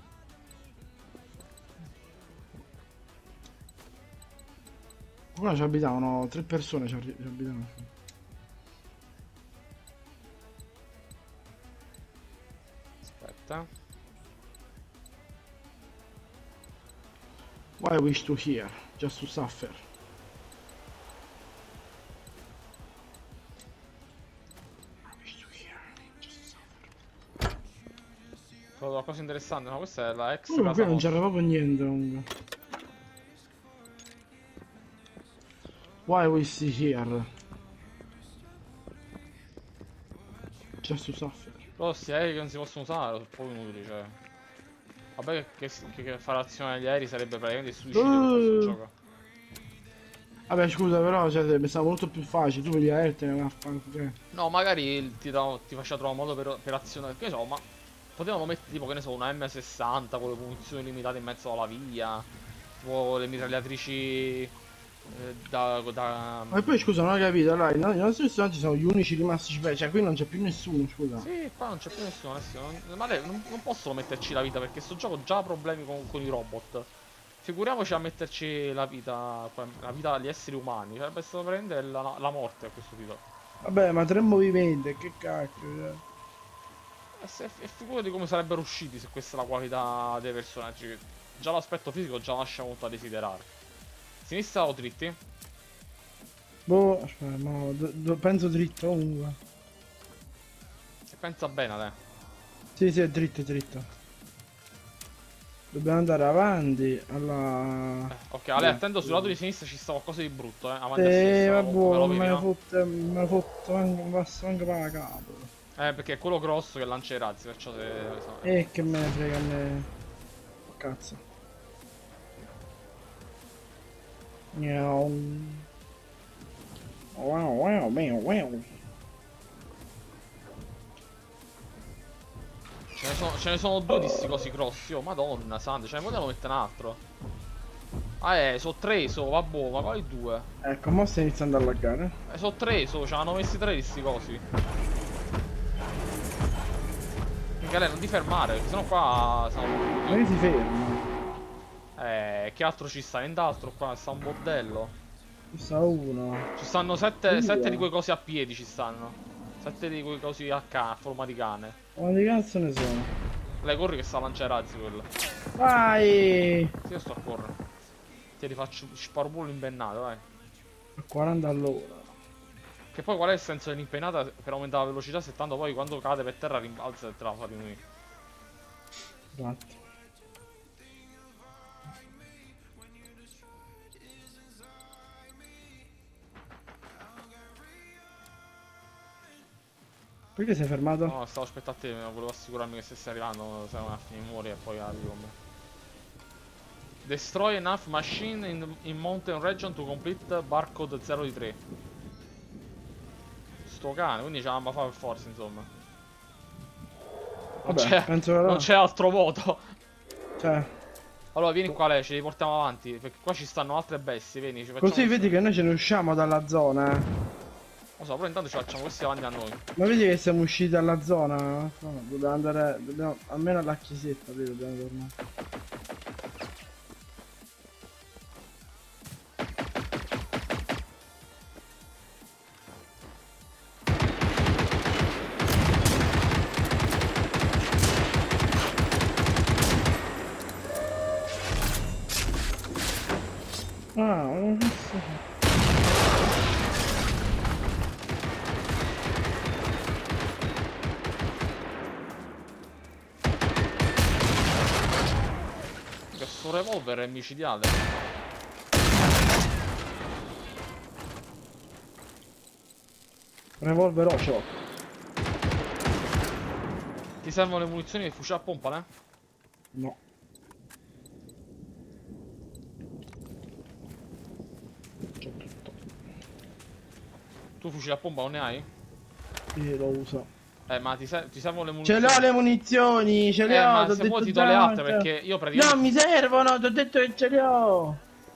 Qua ci abitavano tre persone, ci arri- ci abitavano. Aspetta. Why wish to hear? Just to suffer. I wish to hear, just to suffer. Trovo una cosa interessante, no? Questa è la ex Uh, casa qui non c'era nostra. proprio niente comunque. Why wish to hear? Just to suffer. Però questi aerei che non si possono usare sono proprio inutili, cioè. Vabbè che, che, che fare azione agli aerei sarebbe praticamente il suicidio con questo Uh. gioco. Vabbè scusa però, cioè, sarebbe stato molto più facile, tu vedi la aereo te ne vaffanculo. No, magari ti, da- ti faceva trovare un modo per, per azionare. Che ne so, ma potevano mettere tipo, che ne so, una M sessanta con le munizioni limitate in mezzo alla via. Tipo le mitragliatrici eh, da, da... Ma poi scusa, non ho capito, allora i no- i nostri ristoranti sono gli unici rimasti sperti, cioè qui non c'è più nessuno, scusa. Sì, qua non c'è più nessuno, nessuno. Non- Ma lei, non, non possono metterci la vita perché sto gioco già ha problemi con, con i robot. Figuriamoci a metterci la vita, la vita agli esseri umani. Sarebbe stato prendere la, la morte a questo titolo. Vabbè, ma tre movimenti, che cacchio, cioè. E, se, e figurati come sarebbero usciti se questa è la qualità dei personaggi. Che già l'aspetto fisico già lascia molto a desiderare. Sinistra o dritti? Boh, aspetta, no, do- do- penso dritto comunque. E pensa bene a te. Sì, sì, è dritto, è dritto. Dobbiamo andare avanti alla... Eh, ok, Ale, attendo sul lato di sinistra ci sta qualcosa di brutto, eh. Avanti a Eh, sinistra, vabbè, ve lo vedi, me ne no? fotte, me ne fotto anche un passo anche per la capo. Eh, perché è quello grosso che lancia i razzi, perciò se... E che me ne frega a me. Cazzo. Miau. Wow, wow, wow, wow. Ce ne sono, ce ne sono due di sti cosi grossi, oh madonna santa, ce ne potevano mettere un altro. Ah eh, sono tre, so, vabbè, ma quali due? Ecco, mo sta iniziando a laggare. Eh, sono tre, so, ce l'hanno messi tre di sti cosi. Michele, non ti fermare, perché sennò qua siamo... Ma io ti fermo. Eh, che altro ci sta? Nient'altro qua, sta un bordello. Ci sta uno. Ci stanno sette, Due. sette di quei cosi a piedi, ci stanno. Sette di quei cosi a, ca- a forma di cane. Quanti di cazzo ne sono? Lei corri che sta a lanciare razzi quello. Vai! Sì, io sto a correre. Ti rifaccio sparo pure l'impennato, vai. A quaranta all'ora. Che poi qual è il senso dell'impennata per aumentare la velocità se tanto poi quando cade per terra rimbalza e te la fa diminuire. Esatto. Perché sei fermato? No, stavo aspettando a te, ma volevo assicurarmi che stessi arrivando, se non affini muori e poi arrivi con me. Destroy enough machine in, in mountain region to complete barcode zero di tre. Sto cane, quindi ce la fa per forza, insomma. Non Vabbè, c'è penso che no. non c'è altro modo. Cioè, Allora vieni qua, Le, ce li portiamo avanti, perché qua ci stanno altre bestie, vieni, ci facciamo così vedi questi- che noi ce ne usciamo dalla zona. eh. Lo so, però intanto ci facciamo questi avanti a noi. Ma vedi che siamo usciti dalla zona? No, dobbiamo andare. Dobbiamo. Almeno alla chiesetta lì dobbiamo tornare. Ah, ma che cazzo. Che sto revolver è micidiale. Revolver Ocho. Ti servono le munizioni del fucile a pompa, ne? No. C'ho tutto. Tu fucile a pompa non ne hai? Io lo uso. Eh, ma ti, ser- ti servono le Ce munizioni? l'ho le munizioni, ce le Eh, ho, ma t'ho se vuoi detto ti do le già, altre cioè. perché io No, praticamente... mi servono, ti ho detto che ce le ho.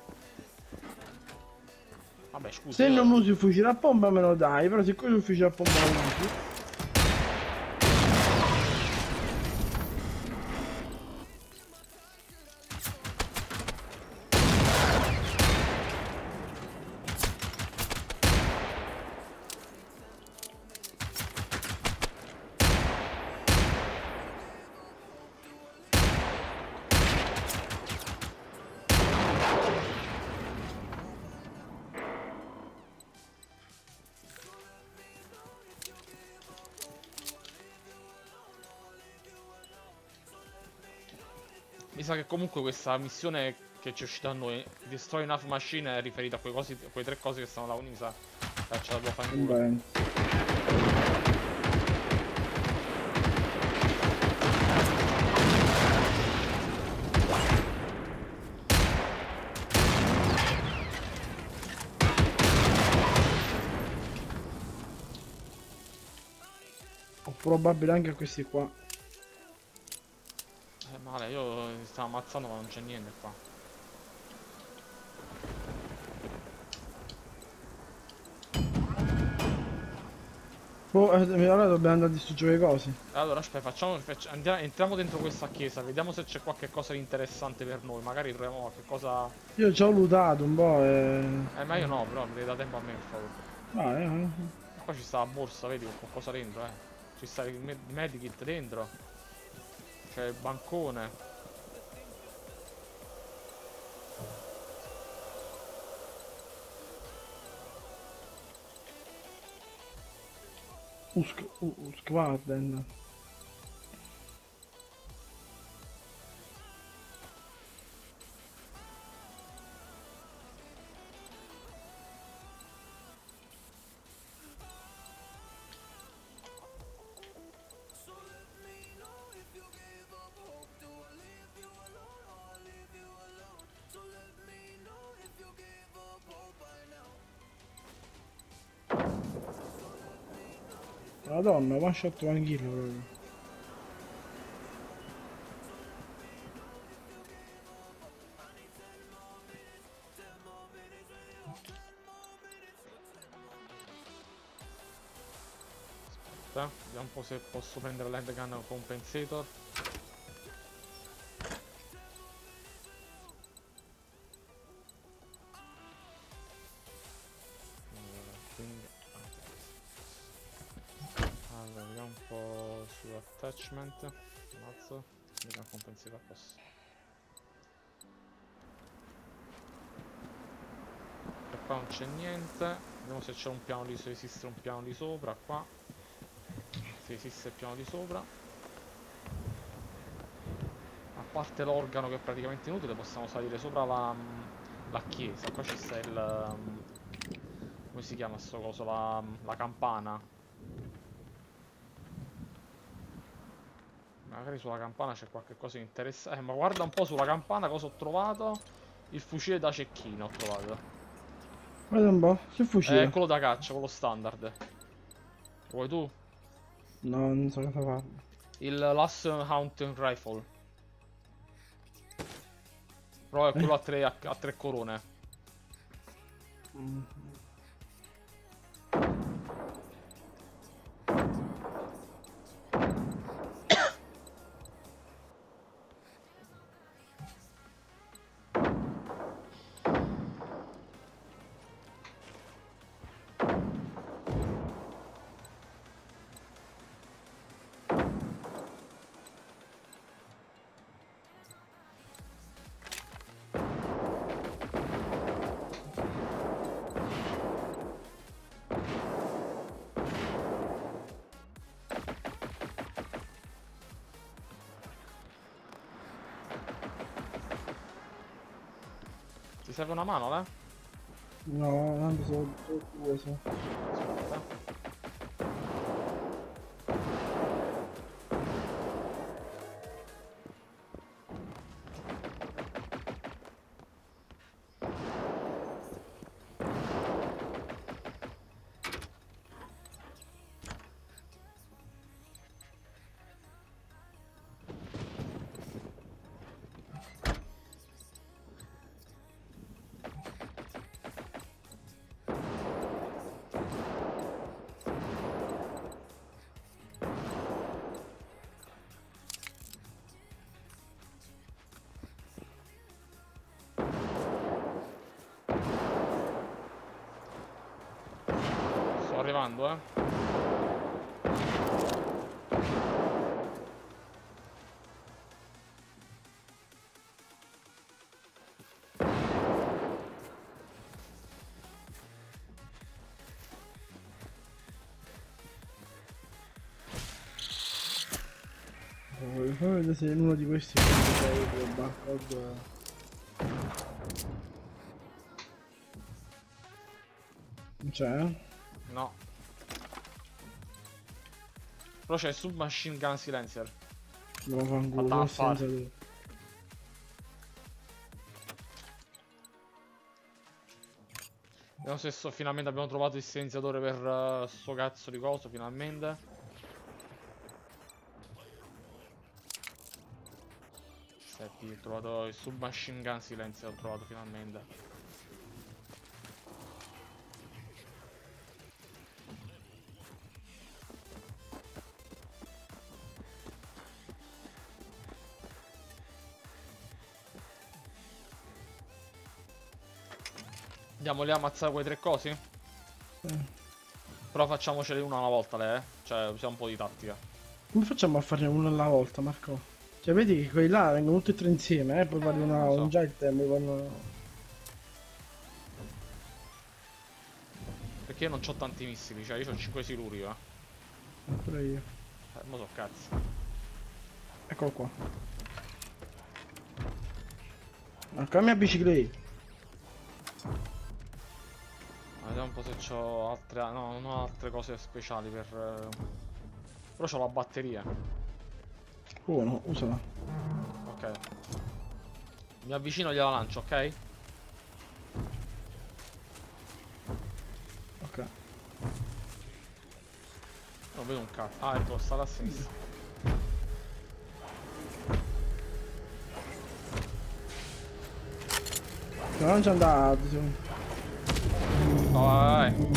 Vabbè, scusa, Se io- non usi il fucile a pompa me lo dai, però siccome il fucile a pompa lo usi. Mi sa che comunque questa missione che ci è uscita a noi, Destroy Enough Machine, è riferita a quei, cosi, a quei tre cose che stanno là, quindi mi sa che ce la devo fare in culo. Bene. Ho probabile anche questi qua. Eh, male, io mi stavo ammazzando ma non c'è niente qua. Boh, eh, allora dobbiamo andare a distruggere le cose. Allora, aspetta, facciamo, faccia- andiamo, entriamo dentro questa chiesa, vediamo se c'è qualche cosa di interessante per noi, magari troviamo qualche cosa... Io ci ho lootato un po' e... Eh, ma io no, però mi devi dare tempo a me, per favore. Vai, eh. Qua ci sta la borsa, vedi, con qualcosa dentro, eh. Ci sta il med medikit dentro. C'è il bancone. Usk, Uskvarden. Madonna, one shot one kill proprio. Aspetta, vediamo un po' se posso prendere l'end gun compensator. Quindi allora vediamo un po' sull'attachment. Mazzo, vediamo compensator a posto. E qua non c'è niente. Vediamo se c'è un piano di se esiste un piano di sopra qua. Se esiste il piano di sopra. A parte l'organo che è praticamente inutile, possiamo salire sopra la, la chiesa. Qua ci sta il... come si chiama sto coso? La, la campana. Magari sulla campana c'è qualche cosa di interessante. Eh, ma guarda un po' sulla campana cosa ho trovato. Il fucile da cecchino ho trovato. Guarda un po', che fucile? Eh, quello da caccia, quello standard. Vuoi tu? No, non so cosa farlo. Il Last Hunting Rifle. Però è quello Eh? a tre, a, a tre corone. Mm. Ti serve una mano, là? No, non so due so. Aspetta. Sto arrivando, eh. Voglio far vedere se in uno di questi c'è il barcode. Non c'è? No. Però c'è il Submachine Gun Silencer. Non lo fa un Fatta culo, a senza fare. te. Vediamo se so, finalmente abbiamo trovato il silenziatore per uh, sto cazzo di coso, finalmente. Senti, ho trovato il Submachine Gun Silencer, l'ho trovato finalmente. Andiamo lì a ammazzare quei tre cosi? Eh. Però facciamoceli una alla volta, le, eh. Cioè, usiamo un po' di tattica. Come facciamo a farne uno alla volta, Marco? Cioè, vedi che quelli là vengono tutti e tre insieme, eh? Poi fare una, Lo so. un jet e mi fanno... Perché io non ho tanti missili, cioè io ho cinque siluri, eh. Pure io. Eh, mo so cazzi. Eccolo qua. Marco, la mia bicicletta. Vediamo un po' se ho altre... no, non ho altre cose speciali per... eh. Però c'ho la batteria. Buono, usala. Ok. Mi avvicino e gliela lancio, ok? Ok. Oh, Non vedo un cazzo. Ah, ecco, sta a sinistra. No, non c'è andato. No, vai, vai.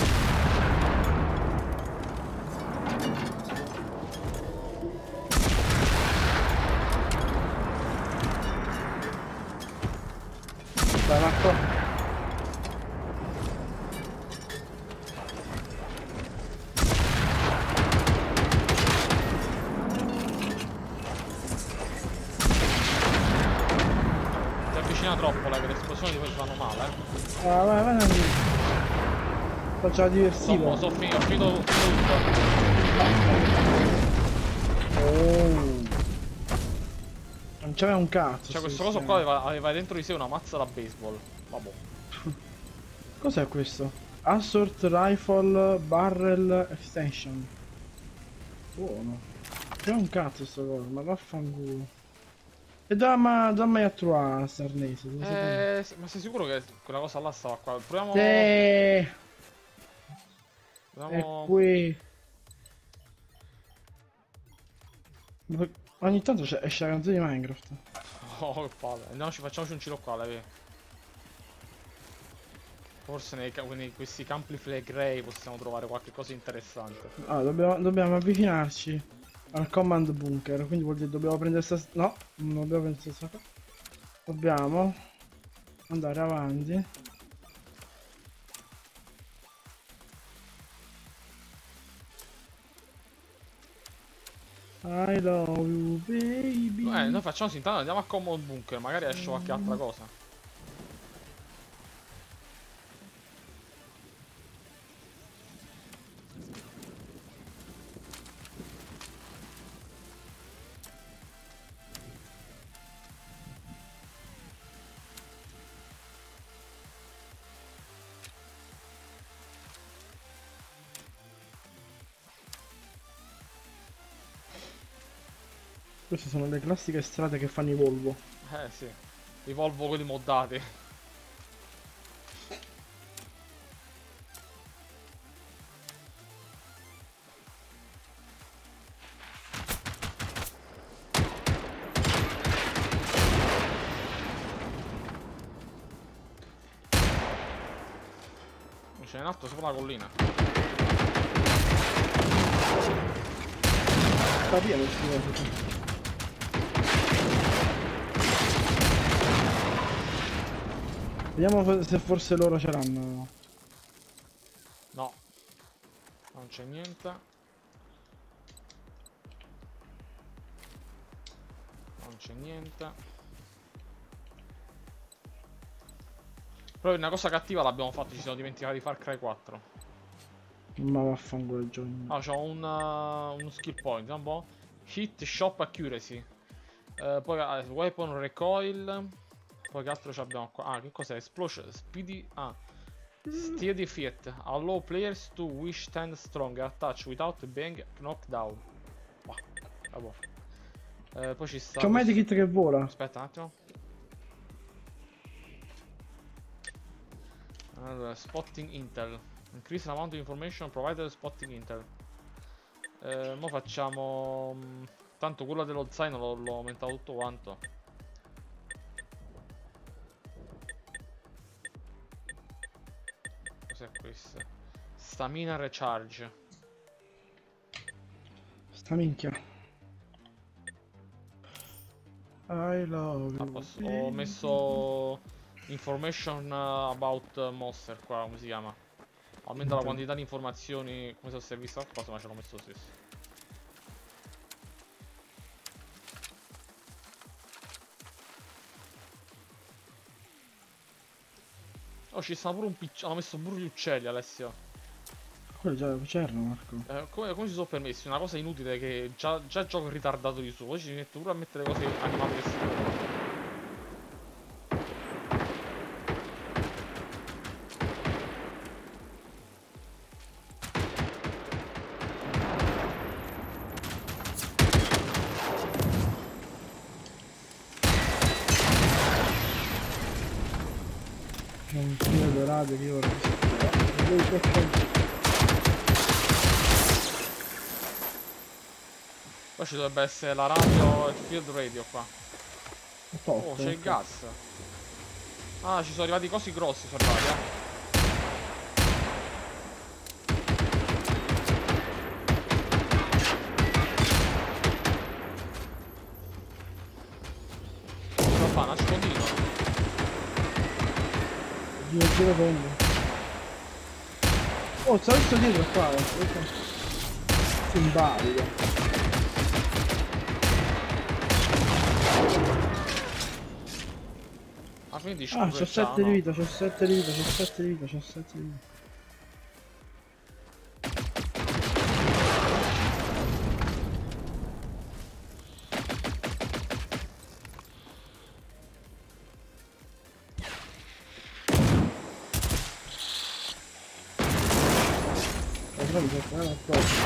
Dai, Marco. Troppo, like, le esplosioni poi fanno male, eh. Ah, vai, vai, vai. Faccio la diversiva. So, so finito, ho finito tutto. Oh. Non c'aveva un cazzo. Cioè, questo coso qua aveva, aveva dentro di sé una mazza da baseball. Vabbè. Cos'è questo? Assault Rifle Barrel Extension. Buono. C'è un cazzo sto coso, ma vaffanculo. E dammi, dammi a trovare Starnese. Eh, ma sei sicuro che quella cosa là stava qua? Proviamo. Sì. Proviamo. È qui. Ogni tanto esce la canzone di Minecraft. Oh, che palle. Andiamoci, facciamoci un giro qua, dai. Forse nei, nei questi campi flegrei possiamo trovare qualche cosa interessante. Ah, dobbiamo, dobbiamo avvicinarci al command bunker, quindi vuol dire dobbiamo prendere sta... no, non dobbiamo prendere sta... dobbiamo andare avanti. I love you baby. Eh, noi facciamo intanto andiamo a command bunker, magari esce qualche altra cosa. Queste sono le classiche strade che fanno i Volvo. Eh sì, i Volvo quelli moddati. C'è in alto sopra la collina. Sta pieno questo. Vediamo se forse loro ce l'hanno. No, non c'è niente. Non c'è niente. Però una cosa cattiva l'abbiamo fatto, ci siamo dimenticati di Far Cry quattro. Ma vaffanculo il gioco. Ah, c'ho un, uh, uno skill point, un po'. Hit, shop, accuracy. Uh, poi uh, weapon, recoil. Poi che altro abbiamo qua? Ah, che cos'è? Explosion, speedy. Ah. Steady feet. Allow players to withstand strong attach without being knocked down. Wow. Vabbè. Uh, poi ci sta. C'è un medikit che vola. Aspetta un attimo. Allora, spotting intel. Increase the amount of information provided spotting intel. Eh, mo facciamo... Tanto quello dello zaino l'ho aumentato tutto quanto. Cos'è questo? Stamina recharge. Sta minchia. I love you. Ah, posso... Ho messo... Information about monster qua, come si chiama? Aumenta la quantità di informazioni, come se fosse visto qualcosa, ma ce l'ho messo lo stesso. Oh, ci sta pure un piccione, hanno messo pure gli uccelli, Alessio. Quello già c'erano, Marco. Eh, come, come si sono permessi? Una cosa inutile che già, già gioco in ritardato di suo, poi ci metto pure a mettere cose animate che si... Non filo dorato che io ora. Poi ci dovrebbe essere la radio e il field radio qua. Oh, c'è il Ok. gas. Ah, ci sono arrivati cosi grossi, sono arrivati, eh. Cosa fa? Nascondino. Giro, giro tondo. Oh, sta adesso dietro qua, eh. Simpatico. Ah, quindi Ah, c'ho scopre già, sette di no? vita, c'ho sette di vita, c'ho sette di vita, c'ho sette di vita. Oh, però mi sa che non è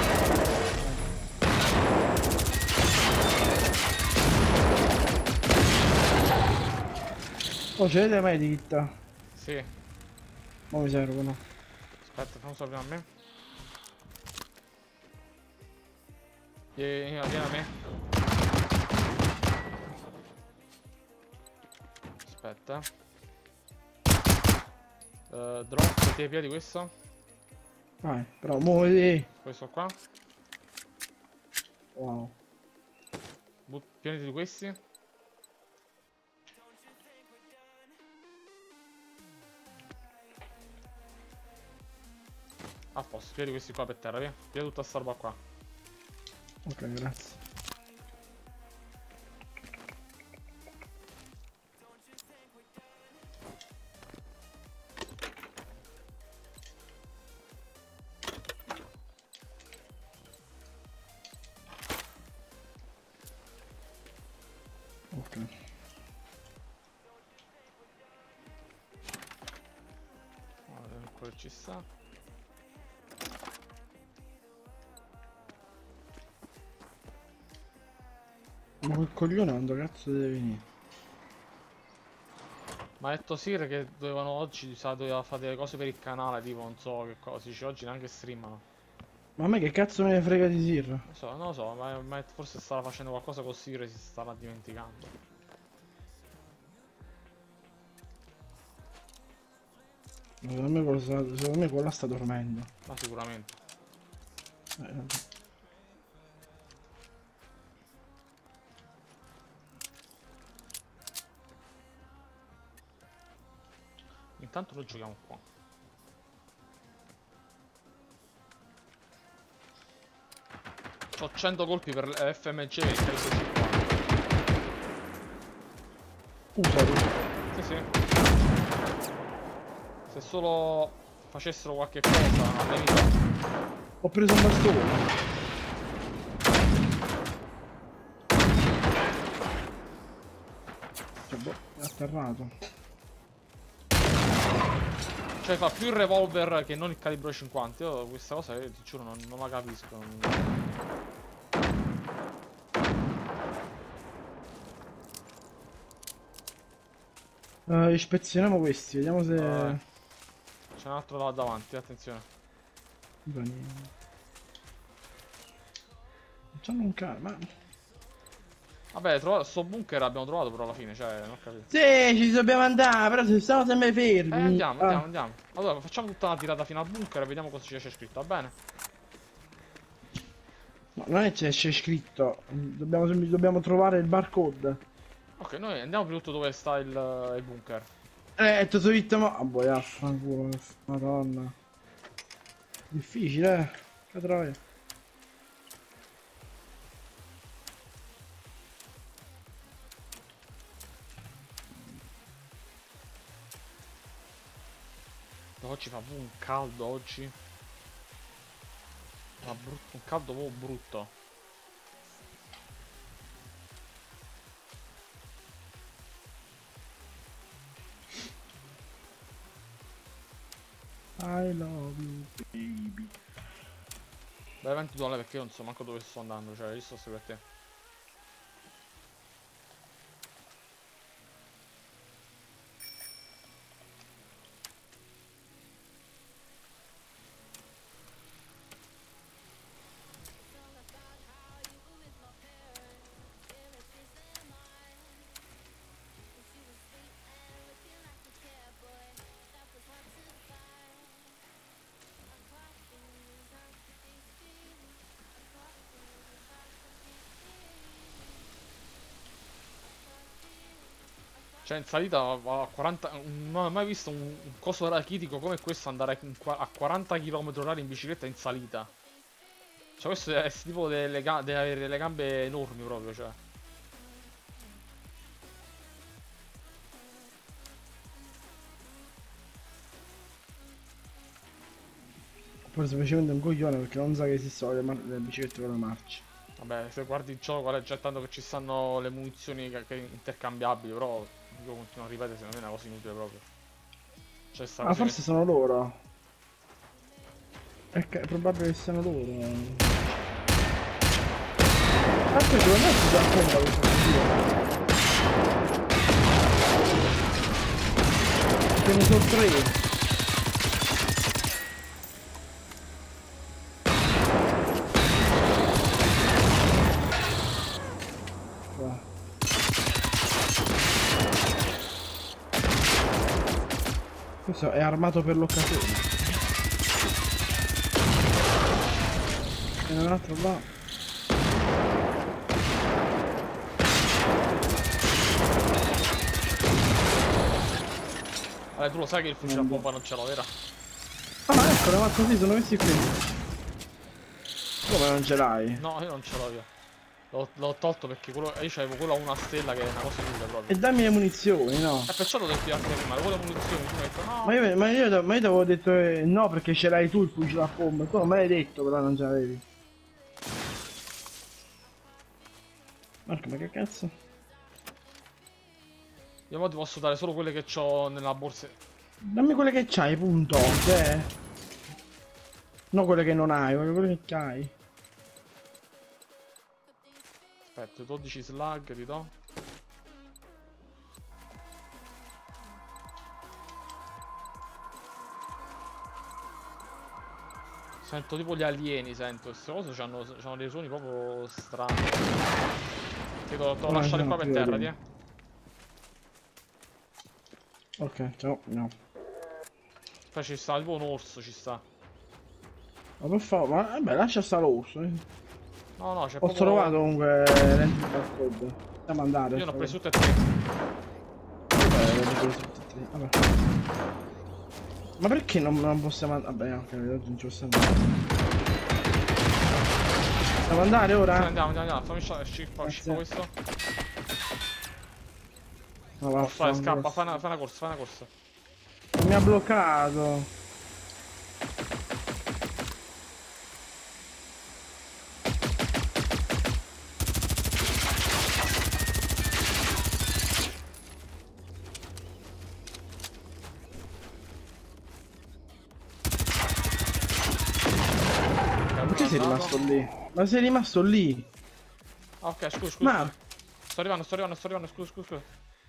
Oh, c'è delle medikit. Sì. Ma mi servono. Aspetta, fammi sapere a me. Vieni, vieni a me. Aspetta. Uh, drop, metti ai piedi questo. Vai, però muoviti. Questo qua. Wow. But pianeti di questi. A posto, piedi questi qua per terra, via. Via tutta sta roba qua. Ok, grazie. Ok. Allora, quello ci sta. Ma quel coglione quando cazzo deve venire? Ma ha detto Sir che dovevano oggi, sa, doveva fare delle cose per il canale, tipo non so che cosa. Dice oggi neanche streamano. Ma a me che cazzo me ne frega di Sir? Non so, non lo so, ma, ma forse stava facendo qualcosa con Sir e si stava dimenticando. Secondo me, quello sta, secondo me quella sta dormendo. Ma sicuramente. Eh, vabbè. Intanto noi giochiamo qua. C'ho cento colpi per F M G e il calibro cinquanta. Usalo. Sì, sì. Se solo facessero qualche cosa, a me mi fa. Ho preso un bastone. Cioè, boh, è atterrato. Cioè fa più il revolver che non il calibro cinquanta. Io questa cosa, io ti giuro, non, non la capisco. Non... Uh, ispezioniamo questi, vediamo se... Uh, c'è un altro là davanti, attenzione. Non c'hanno un cane, ma... Vabbè, trovato, sto bunker l'abbiamo trovato però alla fine, cioè, non ho capito. Sì, ci dobbiamo andare, però se stiamo sempre fermi. Eh, andiamo, Ah. andiamo, andiamo. Allora, facciamo tutta una tirata fino al bunker e vediamo cosa c'è scritto, va bene? Ma non è che c'è scritto, dobbiamo, dobbiamo trovare il barcode. Ok, noi andiamo prima di tutto dove sta il, il bunker. Eh, ti ho detto, ma... Ah, boia, affanculo, madonna. Difficile, eh. Che troia. Oggi fa un caldo oggi. Una brut- un caldo proprio brutto. I love you, baby. Vai avanti tu, Ale, perché io non so manco dove sto andando, cioè io sto per te. Cioè in salita a quaranta... Non ho mai visto un, un coso rachitico come questo andare in qua- a quaranta chilometri orari in bicicletta in salita. Cioè questo è, è tipo delle, ga- deve avere le gambe enormi proprio, cioè. Oppure semplicemente un coglione perché non sa che esistono le, mar- le biciclette con le marce. Vabbè, se guardi il gioco, è già tanto che ci stanno le munizioni che, che intercambiabili, però io continuo a ripetere, secondo me è una cosa inutile proprio. Cioè sta Ah, cosa forse sono loro. È, che- è probabile che siano loro. Ah, poi secondo me si dà conto questa cosa. Ce ne sono tre. Qua. Questo è armato per l'occasione. Ce n'è un altro là. Vabbè, tu lo sai che il fucile a pompa non ce l'ho, vero? Ah, ma eccolo, ma così sono questi qui. Come non ce l'hai? No, io non ce l'ho io. L'ho, l'ho tolto perché quello, io c'avevo quello a una stella che è una cosa inutile proprio. E dammi le munizioni, no? E perciò l'ho detto io anche prima, quello munizioni, tu mi hai detto no. Ma io, ma io, ma io ti avevo detto eh, no perché ce l'hai tu il fucile a pompa. Tu non me l'hai detto, però non ce l'avevi. Marco, ma che cazzo? Io mo ti posso dare solo quelle che ho nella borsa. Dammi quelle che c'hai, punto. Cioè. Non quelle che non hai, voglio quelle che c'hai. Aspetta, dodici slug ti do. Sento tipo gli alieni, sento. Queste cose c'hanno dei suoni proprio strani. Ti devo No, lasciare no, qua per più terra, alieni. ti. Ok, ciao, no. Poi ci sta tipo un orso, ci sta. Ma per favore, ma vabbè, lascia stare l'orso. Eh. No, no, c'è Ho proprio... trovato comunque l'entity code. Andiamo ad andare. Io ne ho sto- preso tutte e tre. Vabbè, l'ho preso tutti e tre, vabbè. Ma perché non, non possiamo andare? Vabbè, ok, oggi non ci possiamo andare. Possiamo andare ora? Sì, andiamo, andiamo, andiamo. Fammi scippare, scippa, scippa Grazie. questo. No, Forza, vaffanculo. scappa, fai una, fai una corsa, fai una corsa. Mi ha bloccato. Perché sei rimasto lì? Ma sei rimasto lì? Ah, ok, scusa, scusa. Ma Sto arrivando, sto arrivando, sto arrivando, scusa, scusa, scusa.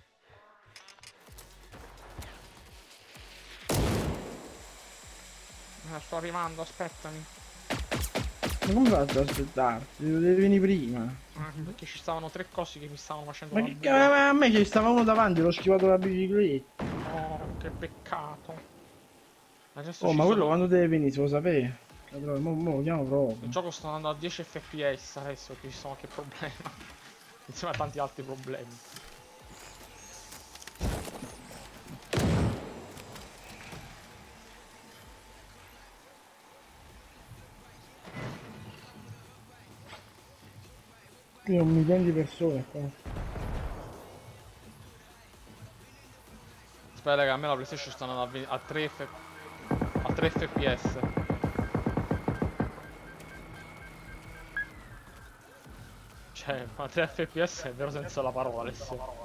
Eh, sto arrivando, aspettami. ma come faccio ad aspettarti? Devi venire prima. Ah, perché ci stavano tre cosi che mi stavano facendo Ma una che buca. cavolo, a me ci stava uno davanti, l'ho schivato la bicicletta. Oh, che peccato. Adesso Oh, ci ma quello sono... quando deve venire, se lo sapere. Allora, mo, mo lo chiamo Il proprio. gioco sta andando a dieci F P S adesso, perché ci sono qualche problema. Insieme a tanti altri problemi. Qui un milione di persone qua. Aspetta, raga, a me la PlayStation sta andando a, ve- a tre F... a tre F P S. Cioè, ma tre F P S è vero senza la parola, Alessio.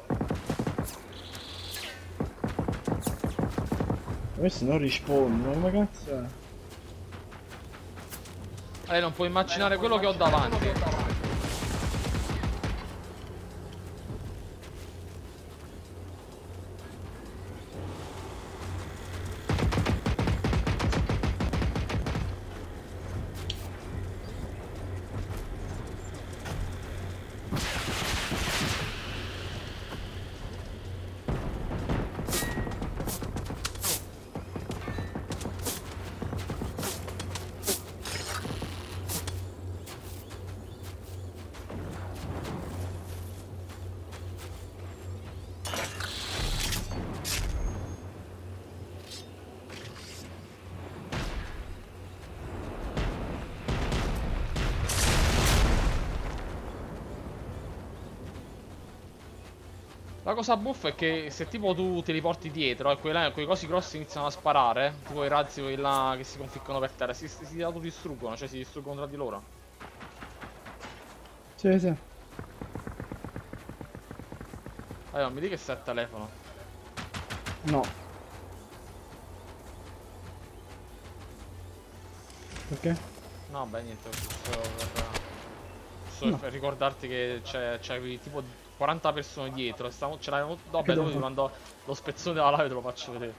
Questi non rispondono, come cazzo è? Eh, non puoi immaginare quello che ho davanti. La cosa buffa è che se tipo tu te li porti dietro e quei, là- quei cosi grossi iniziano a sparare, tipo i razzi quelli là che si conficcano per terra, si, si, si autodistruggono, cioè si distruggono tra di loro. Sì, sì. Allora, non mi dica che sei al telefono. No. Perché? No, beh, niente, giusto per, giusto No. per ricordarti che c'è tipo quaranta persone dietro e stiamo, ce l'abbiamo. Vabbè, Che dopo devo ti fare? mando lo spezzone della live e te lo faccio vedere.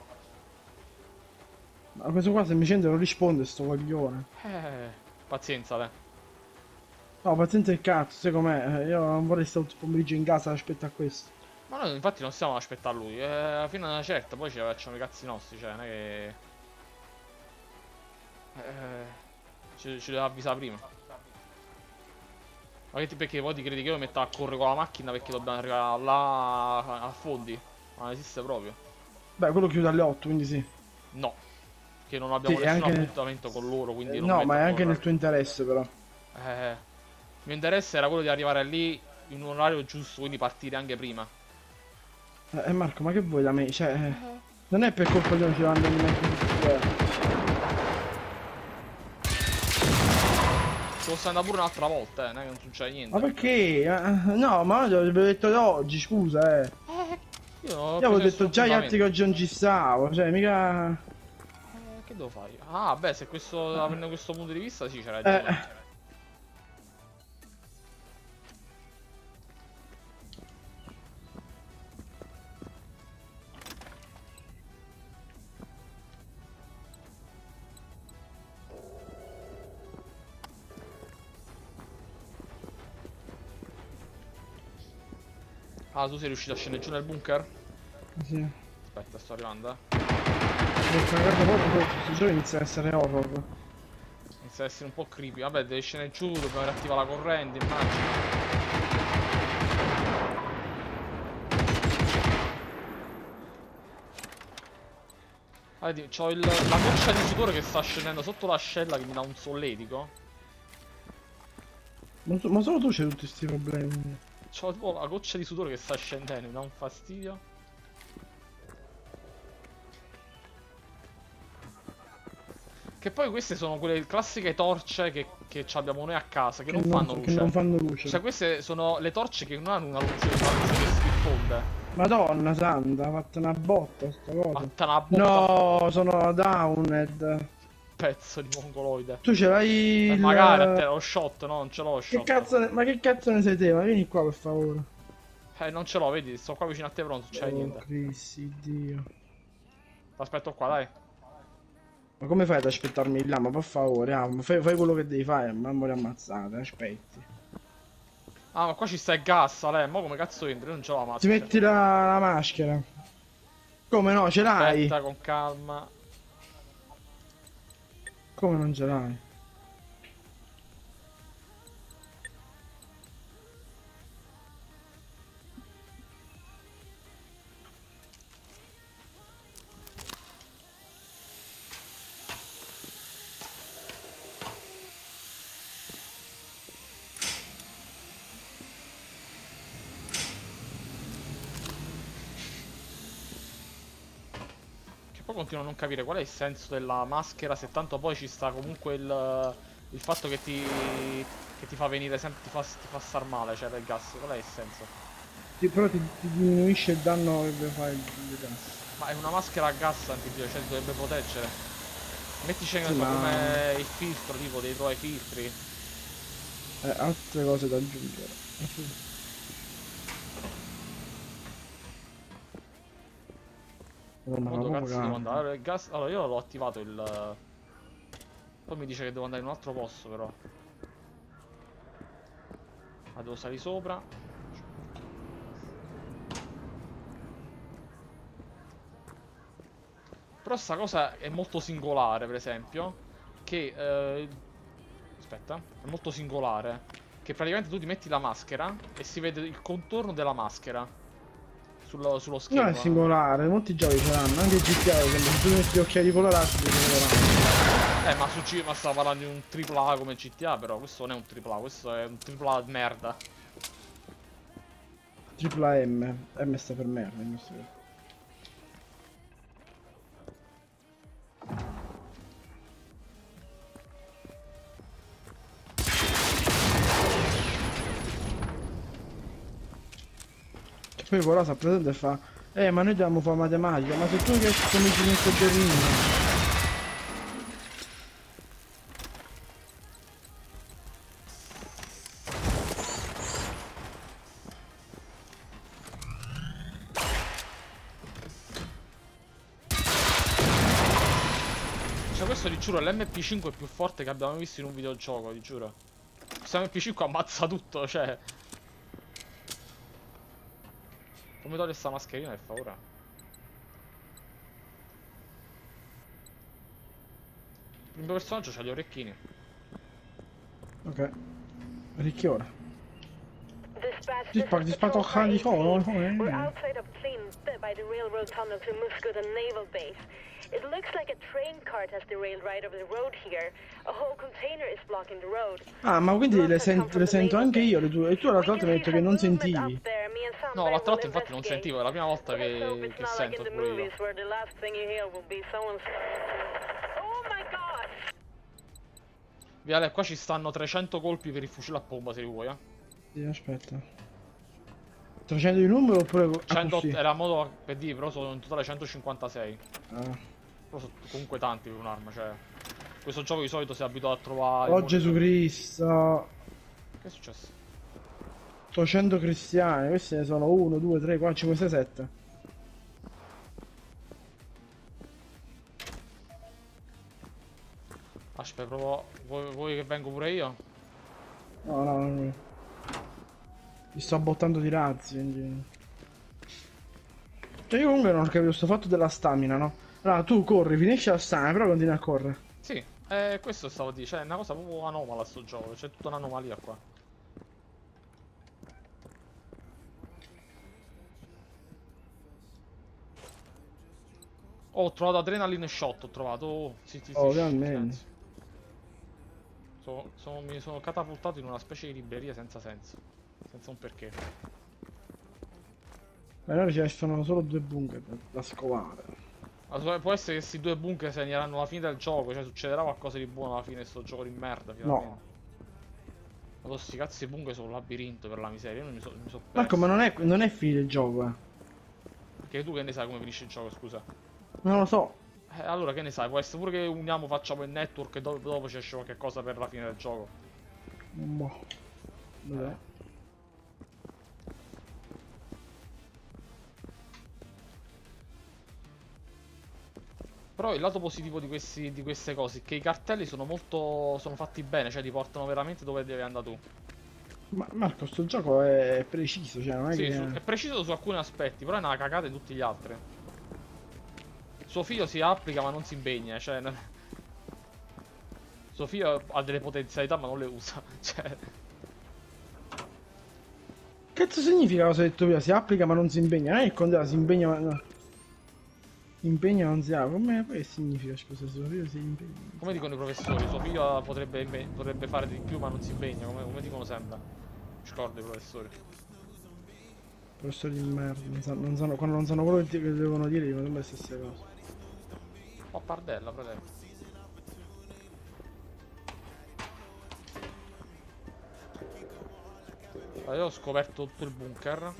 Ma questo qua semplicemente non risponde sto coglione. Eh, pazienza, te. No, pazienza il cazzo, sai com'è? Eh, Io non vorrei stare tutto il pomeriggio in casa aspetta a questo. Ma noi infatti non stiamo ad aspettare lui, eh, fino a una certa, poi ci facciamo i cazzi nostri, cioè, non è che. Eh, ci, ci deve avvisare prima. Ma che ti, perché poi ti credi che io mi metto a correre con la macchina perché dobbiamo arrivare là a fondi? Ma non esiste proprio. Beh, quello chiude alle otto, quindi sì. No, che non abbiamo Sì, nessun anche... appuntamento con loro, quindi eh, non no, metto ma a è anche correre. nel tuo interesse però. Eh, il mio interesse era quello di arrivare lì in un orario giusto, quindi partire anche prima. Eh, eh, Marco, ma che vuoi da me? Cioè, eh, non è per colpa di non ci vanno neanche. Ci posso andare pure un'altra volta, eh, non è che non succede niente. Ma perché? Eh, no, ma io l'avevo detto da oggi, scusa, eh. Eh, io non ho Io avevo preso detto nessun già gli altri che appuntamento. oggi non ci stavo, cioè, mica... Eh, che devo fare? Ah, beh, se questo, da prendere questo punto di vista, sì, c'è Eh, ragione. Ah, tu sei riuscito a scendere giù nel bunker? sì. Aspetta, sto arrivando, eh. Questa guarda proprio questi giorni inizia a essere horror. Inizia ad essere un po' creepy. Vabbè, devi scendere giù, dobbiamo riattivare la corrente, immagino. Vedi, c'ho il, la goccia di sudore che sta scendendo sotto l'ascella che mi dà un solletico. Ma, so- ma solo tu c'hai tutti questi problemi. C'ho tipo la goccia di sudore che sta scendendo, mi dà un fastidio. Che poi queste sono quelle classiche torce che, che abbiamo noi a casa, che, Che non fanno luce. Che non fanno luce. Cioè queste sono le torce che non hanno una luce, una luce che si diffonde. Madonna santa, ha fatto una botta sta cosa. Fatta una botta. No, sono downed. Pezzo di mongoloide. Tu ce l'hai Eh, il... magari a te lo shot, no? Non ce l'ho lo Che shot. cazzo ne... Ma che cazzo ne sei te? Ma vieni qua per favore. Eh, non ce l'ho, vedi, sto qua vicino a te, però non succede Oh, niente. Cristi, Dio. Aspetto qua, dai. Ma come fai ad aspettarmi là? Ma per favore, ah, ma fai, fai quello che devi fare, mamma le ammazzate, aspetti. Ah, ma qua ci sta il gas, Ale. Ma come cazzo entri? Io non ce l'ho la Ti maschera. metti la, la maschera. Come no, ce l'hai? Aspetta, con calma. Come non ce l'hai? Che poi continuo a non capire qual è il senso della maschera, se tanto poi ci sta comunque il, il fatto che ti, che ti fa venire sempre, ti fa, ti fa star male, cioè del gas. Qual è il senso? Ti, però ti, ti diminuisce il danno che deve fare il, il gas. Ma è una maschera a gas antibio, cioè ti dovrebbe proteggere. Mettici che Sì, ne so, ma- come il filtro, tipo dei tuoi filtri. Eh, altre cose da aggiungere. Oh, ma Quando come cazzo devo cambia? andare? Allora, il gas. Allora io l'ho attivato il. Poi mi dice che devo andare in un altro posto però. Ma devo salire sopra. Però sta cosa è molto singolare, per esempio. Che eh, aspetta, è molto singolare. Che praticamente tu ti metti la maschera e si vede il contorno della maschera sullo, sullo schermo. No, è singolare, molti giochi ce l'hanno, anche G T A, se tu metti gli occhiali colorati ti coloranno. Eh, ma su G ma stava parlando di un tripla A come G T A, però questo non è un tripla A, questo è un tripla A di merda. Tripla M. M sta per merda, non so. Poi però sta presente e fa eh ma noi dobbiamo fare matematica, ma se tu che cominci nel soggiorno. Cioè questo ti giuro, l'M P cinque è più forte che abbiamo visto in un videogioco, ti giuro. Questo M P cinque ammazza tutto, cioè. Come toglie sta mascherina per favore? Il primo personaggio c'ha gli orecchini. Ok. Ricchiora. Dispatch, Ti spacco di solo. We're outside of Clean by the railroad tunnel to Muscoda Naval Base. It looks like a train cart has derailed right over the road here. A whole container is blocking the road. Ah, ma quindi le, sent le sento anche io le tue. E tu l'altra volta mi hai detto che non sentivi. No, l'altra volta infatti non sentivo, è la prima volta che, che sento pure io. Viale, qua ci stanno trecento colpi per il fucile a pompa se li vuoi, eh. Sì, aspetta. trecento di numero oppure cento era modo per dire, però sono in totale centocinquantasei. Ah. Però sono comunque tanti per un'arma, cioè. Questo gioco di solito sei abituato a trovare. Oh Gesù Cristo. Che è successo? ottocento cristiani, questi ne sono uno, due, tre, quattro, cinque, sei, sette. Aspetta, provo. Vuoi, vuoi che vengo pure io? No, no, no. Mi sto bottando di razzi, quindi. Cioè io comunque non ho capito sto fatto della stamina, no? Allora tu corri, finisci la stamina, però continui a correre. Sì, eh, questo stavo dicendo, cioè è una cosa proprio anomala sto gioco, c'è tutta un'anomalia qua. Oh, ho trovato Adrenaline Shot, ho trovato. Oh, sì, sì, sì, Oh, realmente. sono, sono, mi sono catapultato in una specie di libreria senza senso. Senza un perché. Ma allora ci sono solo due bunker da, da scovare. Ma può essere che questi due bunker segneranno la fine del gioco, cioè succederà qualcosa di buono alla fine di sto gioco di merda, finalmente. No. Ma sti cazzi di bunker sono un labirinto per la miseria, io non mi sono so perso. Marco, ma non è, non è finito il gioco, eh. Perché tu che ne sai come finisce il gioco, scusa? Non lo so. Eh, allora che ne sai, può essere pure che uniamo, facciamo il network e do dopo ci esce qualche cosa per la fine del gioco. Boh. Dov'è? Però il lato positivo di, questi, di queste cose è che i cartelli sono molto. Sono fatti bene, cioè ti portano veramente dove devi andare tu. Ma Marco, sto gioco è preciso, cioè non è Sì, che... su, è preciso su alcuni aspetti, però è una cagata di tutti gli altri. Suo figlio si applica ma non si impegna, cioè. Suo figlio ha delle potenzialità ma non le usa, cioè. Cazzo significa cosa hai detto prima? Si applica ma non si impegna? Non è il contrario, si impegna ma... No. Impegna non si applica. Come poi che significa, scusa, suo figlio si impegna? Come dicono i professori, suo figlio potrebbe, potrebbe fare di più ma non si impegna, come, come dicono sempre. Scordo i professori. Professori di merda, non sanno, non sanno, quando non sanno quello che devono dire dicono sempre le stesse cose. Oh, pardella, fratello. Allora, io ho scoperto tutto il bunker.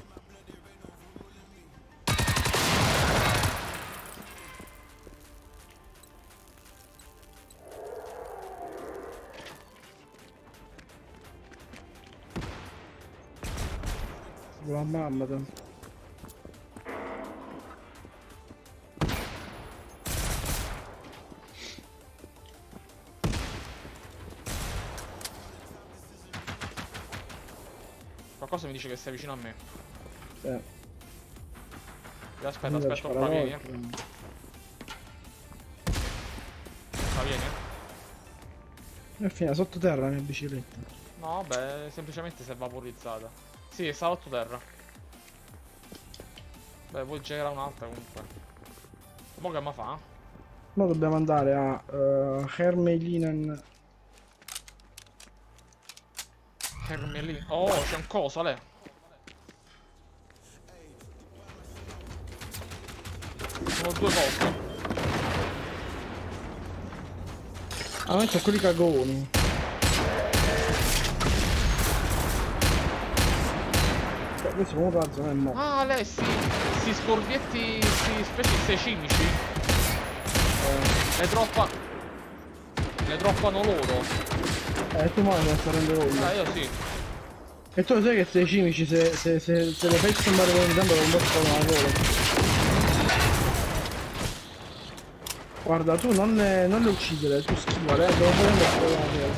La mamma te. Qualcosa mi dice che sei vicino a me. Eh. Aspetta, aspetta, qua vieni. Qua vieni. È finita sottoterra la mia bicicletta. No, vabbè, semplicemente si è vaporizzata. Sì, è stata sottoterra. Beh, poi c'era un'altra comunque. Mo' che ma fa? Ora dobbiamo andare a uh, Hermelinen. Hermelin. Oh, c'è un coso, Ale. sono due cose. Ah, ma c'ho quelli cagoni. Beh, questo come un razzo non è morto. Ah, lei si, si scorpietti, si specie sei cimici. Eh, Le droppa. Le droppano loro. eh tu mai non sto rendendo conto. Ah, io sì. E tu sai che se i cimici se, se, se, se le fai scombare con tanto non possono una sola. Guarda, tu non le, non le uccidere, tu schivale, eh, devo prendere la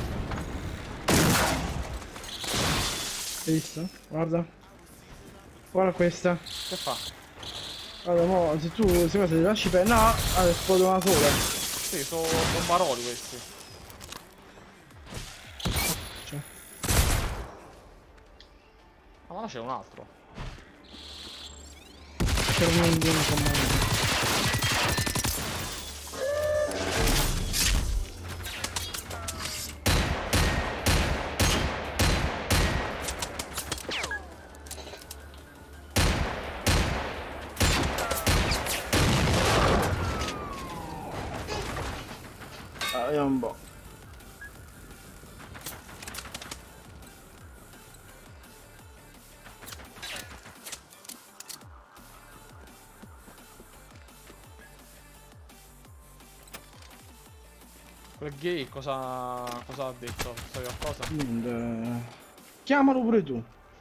hai visto? Guarda. Guarda questa. Che fa? Guarda, mo, se tu se cosa ti lasci per... No! Allora, esplodo una sola. Sì, sono bombaroli questi. Cioè. Ah, ma là c'è un altro. Per un indino comando. Ah, vediamo un po'. Quel gay cosa, cosa ha detto? Sai qualcosa? Niente. Chiamalo pure tu.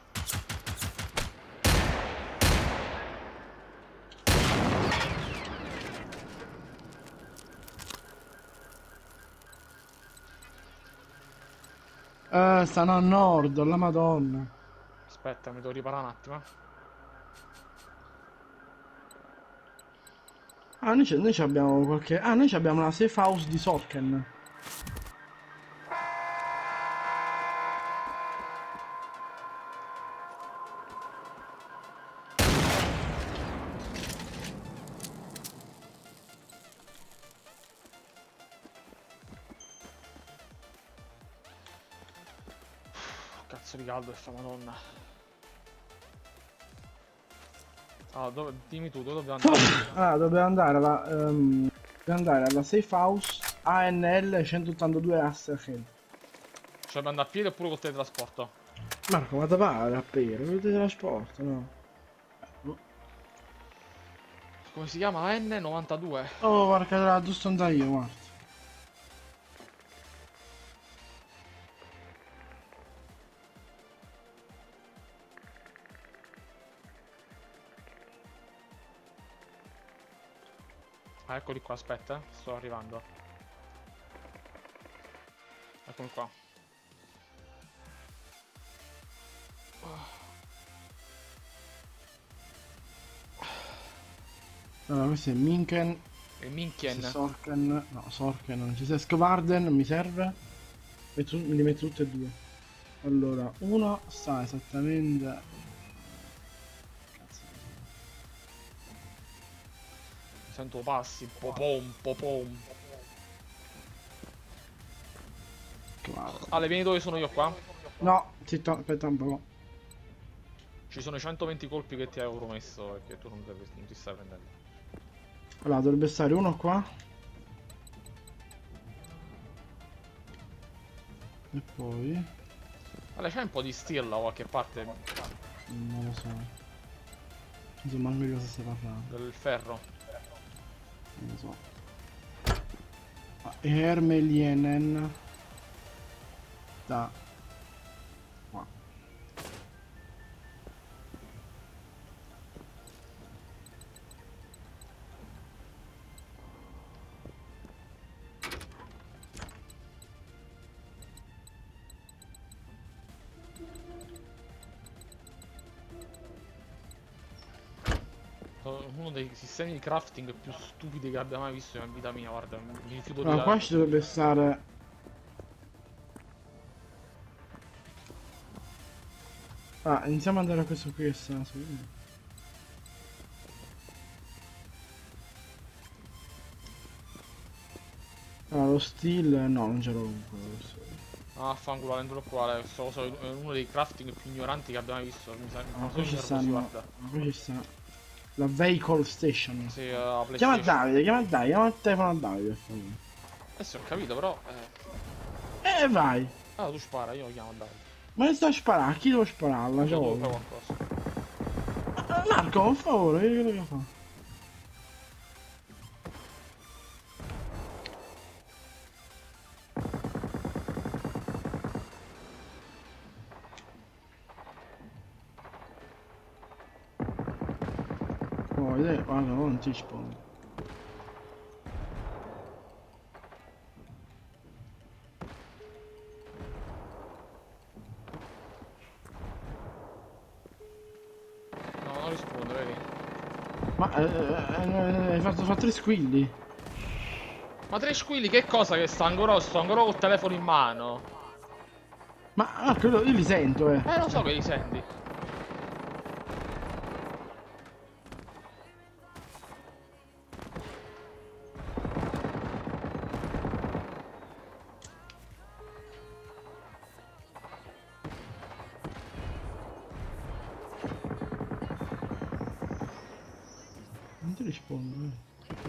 Eh, stanno a nord, la madonna. Aspetta, mi devo riparare un attimo. eh. Ah, noi, c'è- noi ci abbiamo qualche... Ah, noi ci abbiamo la safe house di Sorken. Cazzo di caldo sta madonna. Allora, dove, dimmi tu, dove dobbiamo andare? Ah, dobbiamo andare alla... ehm, dobbiamo andare alla safe house A N L centottantadue Asterhill. Cioè dobbiamo andare a piedi oppure con teletrasporto? Marco, ma da pare a pere, che trasporto, no? Come si chiama? A N novantadue. Oh, porca la giusto andare io, guarda. Ah, eccoli qua, aspetta, eh, sto arrivando. Eccomi qua. Allora, questo è Minken. E Minkien. Sorken. No, Sorken non ci sei. Scovarden mi serve. Metto, me li metto tutti e due. Allora, uno sta esattamente. Cazzo. Sento passi, popom, popom. Claro. Ale, vieni dove sono io qua? No, zitto, aspetta un po'. Ci sono i centoventi colpi che ti avevo promesso perché tu non, te- non ti stai prendendo. Allora, dovrebbe stare uno qua. E poi... Ale, c'è un po' di steel da qualche parte Non lo so. Non so manco di cosa stai parlando. del ferro. Non lo so. Ah, Hermelienen. Da... qua. Uno dei sistemi di crafting più stupidi che abbia mai visto in vita mia, guarda, mi rifiuto di Allora, qua ci dovrebbe stare... Ah, iniziamo ad andare a questo qui che sta su. Allora, lo steel... no, non ce l'ho comunque. Ah, fanculo, prendelo qua, questo coso è uno dei crafting più ignoranti che abbiamo mai visto. Mi sa, Ah, non so qui ci se stanno... guarda. ah, qui ci sta... La vehicle station. Sì, la PlayStation. Chiama Davide, chiama Davide, chiama il telefono a Davide, per favore. Adesso ho capito, però... Eh... Eh vai. Ah, tu spara, io lo chiamo Davide. Ma ne sto a sparare, a chi devo spararla? Tu Cioè, devo fare qualcosa. Marco, per favore, vedi quello che fa. Oh, vedete, guarda, non ti rispondo. No, non rispondo, vedi? Ma eh, eh, hai fatto, fatto tre squilli. Ma tre squilli, che cosa che sta ancora, sto ancora col telefono in mano? Ma Marco, io, io li sento, eh. Eh, lo so che li senti. Non ti rispondo, eh.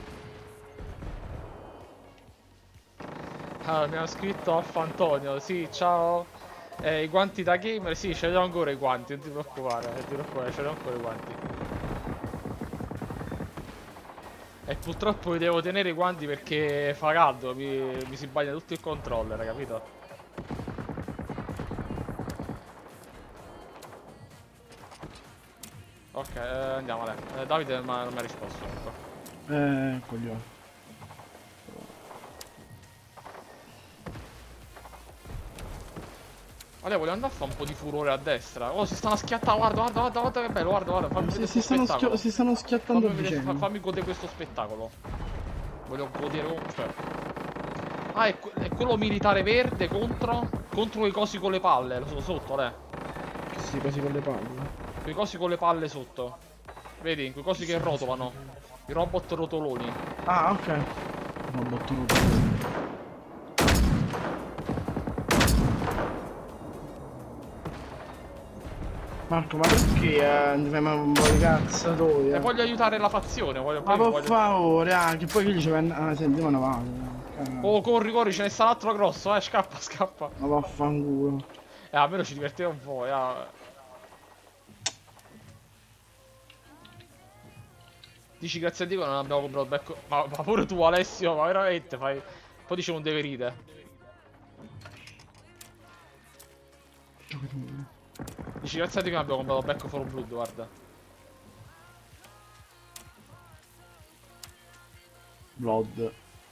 Allora, mi ha scritto Alfa Antonio, sì, ciao. Eh, i guanti da gamer, sì, ce li ho ancora i guanti, non ti preoccupare, non ti preoccupare, ce li ho ancora i guanti. E purtroppo vi devo tenere i guanti perché fa caldo, mi, mi si bagna tutto il controller, capito? Ok, eh, andiamo, dai. Eh, Davide non mi ha non mi ha risposto. Ecco. Eh, coglione. Allora, voglio andare a fare un po' di furore a destra. Oh, si stanno schiattando, guarda, guarda, guarda, guarda che bello, guarda, guarda, fammi Si, vedere si, questo stanno spettacolo. schio- si stanno schiattando Fammi, vedere, fa- vicenda. fammi godere questo spettacolo. Voglio godere con... Cioè... Ah, è, que- è quello militare verde contro... Contro i cosi con le palle, lo so sotto, le. Che si così con le palle. Quei cosi con le palle sotto. Vedi, quei cosi che rotolano. I robot rotoloni. Ah, ok. Non botto tutto. Marco, ma perché eh, fai un po' di cazzatori? E Eh? voglio aiutare la fazione, voglio... Ma poi per voglio... favore, anche poi chi diceva... Ah, senti, ma ne vado. Oh, corri, corri, ce ne sta l'altro grosso, eh, scappa, scappa. Ma vaffanculo. Eh, almeno ci divertiva un po', eh. Dici grazie a Dio che non abbiamo comprato il becco. Ma, ma pure tu, Alessio, ma veramente fai. Poi dice un deverite. Dici grazie a Dio che non abbiamo comprato il becco for blood, guarda. Blood.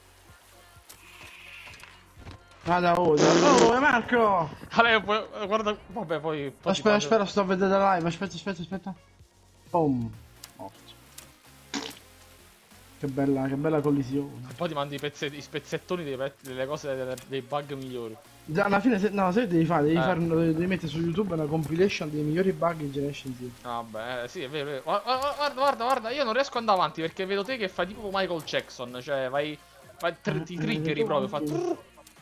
Vada, oh, oh, Marco! Ale, poi, guarda, vabbè, poi... poi ti Aspetta, parlo. aspetta, sto a vedere la live, aspetta, aspetta, aspetta. Boom. Morto. Che bella, che bella collisione. Poi ti mandi i, pezzetti, i spezzettoni dei pe- delle cose, delle- dei bug migliori. Già, alla fine, se, no, se devi fare, devi, Eh. fare, devi mettere su YouTube una compilation dei migliori bug in Generation Z. Vabbè, eh, sì, è vero, è vero. Guarda, guarda, guarda, guarda, io non riesco ad andare avanti perché vedo te che fai tipo Michael Jackson, cioè vai... vai tr- ti triggeri proprio, fa... trrr.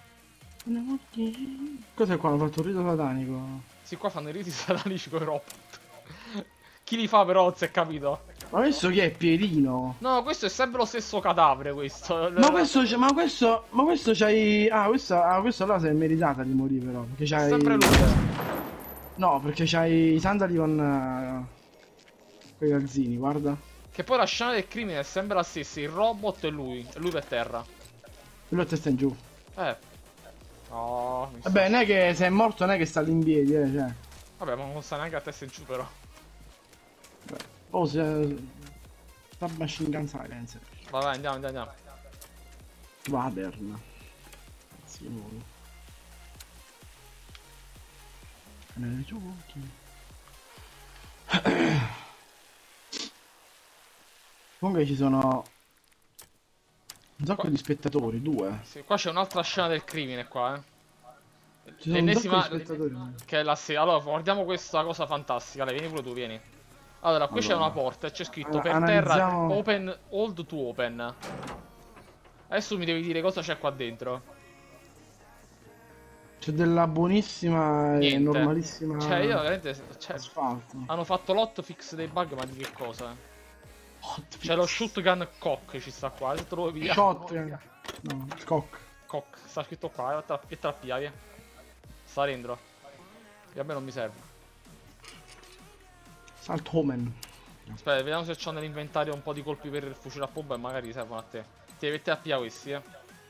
Cos'è qua? Hanno fatto un rito satanico. Sì, qua fanno i riti satanici con i robot. Chi li fa però, non si è capito. Ma questo chi è? Pierino? No, questo è sempre lo stesso cadavere, questo. Ma questo, c'è- ma questo, ma questo c'hai... Ah, questo, ah, questo allora si è meritata di morire però. Perché È c'hai... sempre lui. No, perché c'hai i sandali con... Uh, quei calzini, guarda. Che poi la scena del crimine è sempre la stessa, il robot e lui, e lui per terra. Quello a testa in giù. Eh. No, mi sta- Vabbè, non è che se è morto, non è che sta lì in piedi, eh, cioè. Vabbè, ma non sta neanche a testa in giù però. Oh, se... Sta machine gun silence. Vai, vai, andiamo, andiamo, andiamo. Vadern. Sì, voi. Nelle giochi. Comunque ci sono un sacco Qua- di spettatori, due. Sì, qua c'è un'altra scena del crimine qua, eh. Ci sono un L'ennesima... sacco di spettatori. Che è la se... Allora, guardiamo questa cosa fantastica. Lei, vieni pure tu, vieni. Allora, qui c'è Allora. una porta e c'è scritto Allora, per analizziamo- terra open, hold to open. Adesso mi devi dire cosa c'è qua dentro. C'è della buonissima e Niente. normalissima Cioè, io veramente... Cioè, asfalto. hanno fatto l'hotfix dei bug, ma di che cosa? C'è lo shotgun cock, ci sta qua, se te lo via. Shotgun. No, cock. Cock, sta scritto qua, e te la- e te la piglia, via. Sta dentro. E a me non mi serve. Salt Homen. Aspetta, vediamo se c'ho nell'inventario un po' di colpi per il fucile a pompa e magari servono a te. Ti devi mettere a pigliare questi, eh.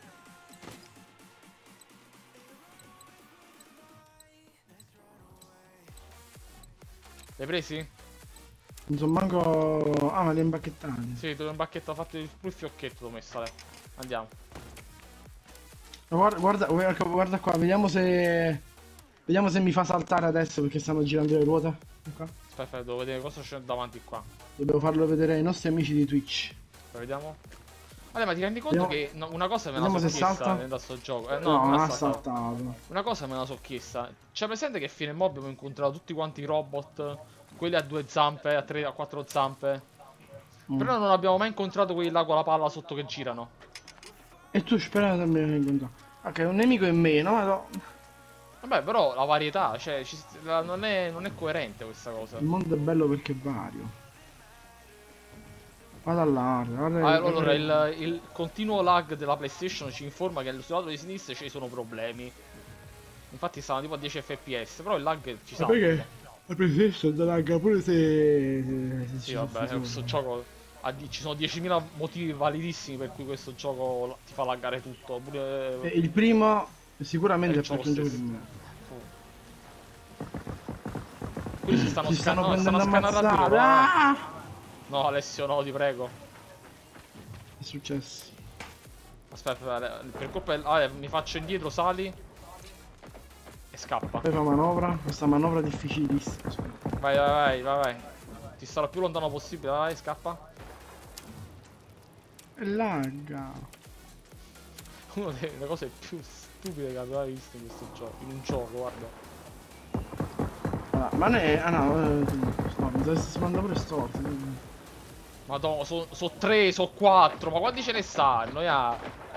Li hai presi? Non so manco... Ah, ma li hai impacchettati. Sì, dove un bacchetto fatto di più il fiocchetto l'ho messo, dai. Andiamo. Ma Guarda, guarda, guarda guarda qua, vediamo se... Vediamo se mi fa saltare adesso perché stanno girando le ruote. Qua. Aspetta, aspetta, devo vedere cosa c'è davanti qua. Dobbiamo farlo vedere ai nostri amici di Twitch. Aspetta, vediamo. Allora, ma ti rendi conto Vediamo- che no, una cosa me la vediamo so se chiesta salta. da sto gioco? Eh, No, no, non non ha ha saltato. saltato. Una cosa me la so chiesta. C'è presente che fine mob abbiamo incontrato tutti quanti i robot? Quelli a due zampe, a tre, a quattro zampe. Mm. Però non abbiamo mai incontrato quelli là con la palla sotto che girano. E tu spera che mi incontrare. Ok, un nemico in meno, ma no. Vabbè, però la varietà, cioè, ci- la- non, è, non è coerente questa cosa. Il mondo è bello perché è vario. Vado all'area, guarda. Ah, allora, il, il continuo lag della PlayStation ci informa che sul lato di sinistra ci sono problemi. Infatti stanno tipo a dieci F P S, però il lag ci sta. perché? La PlayStation te lagga pure se... se, se Sì, ci vabbè, fosse questo sopra. gioco ha di- ci sono diecimila motivi validissimi per cui questo gioco la- ti fa laggare tutto. Pure E il primo sicuramente Eh, è c'ho perché è un lo gioco stesso. di merda. Qui si stanno, Si scan- stanno no, stanno prendendo scannando a ammazzate. tiro, eh. Ah! No, Alessio, no, ti prego. Che è successo? Aspetta, aspetta, per colpa del... ah, mi faccio indietro, sali e scappa. Poi fa manovra, questa manovra difficilissima. Vai, vai, vai, vai, vai. Ti starò più lontano possibile, vai, scappa. E lagga. Una delle cose più stupide che avevo visto in questo gioco. In un gioco, guarda. Ah, ma ne... Ah no, eh, no, mi sa che si manda pure storto. Madonna, sono so tre, so quattro, ma quanti ce ne stanno, ya?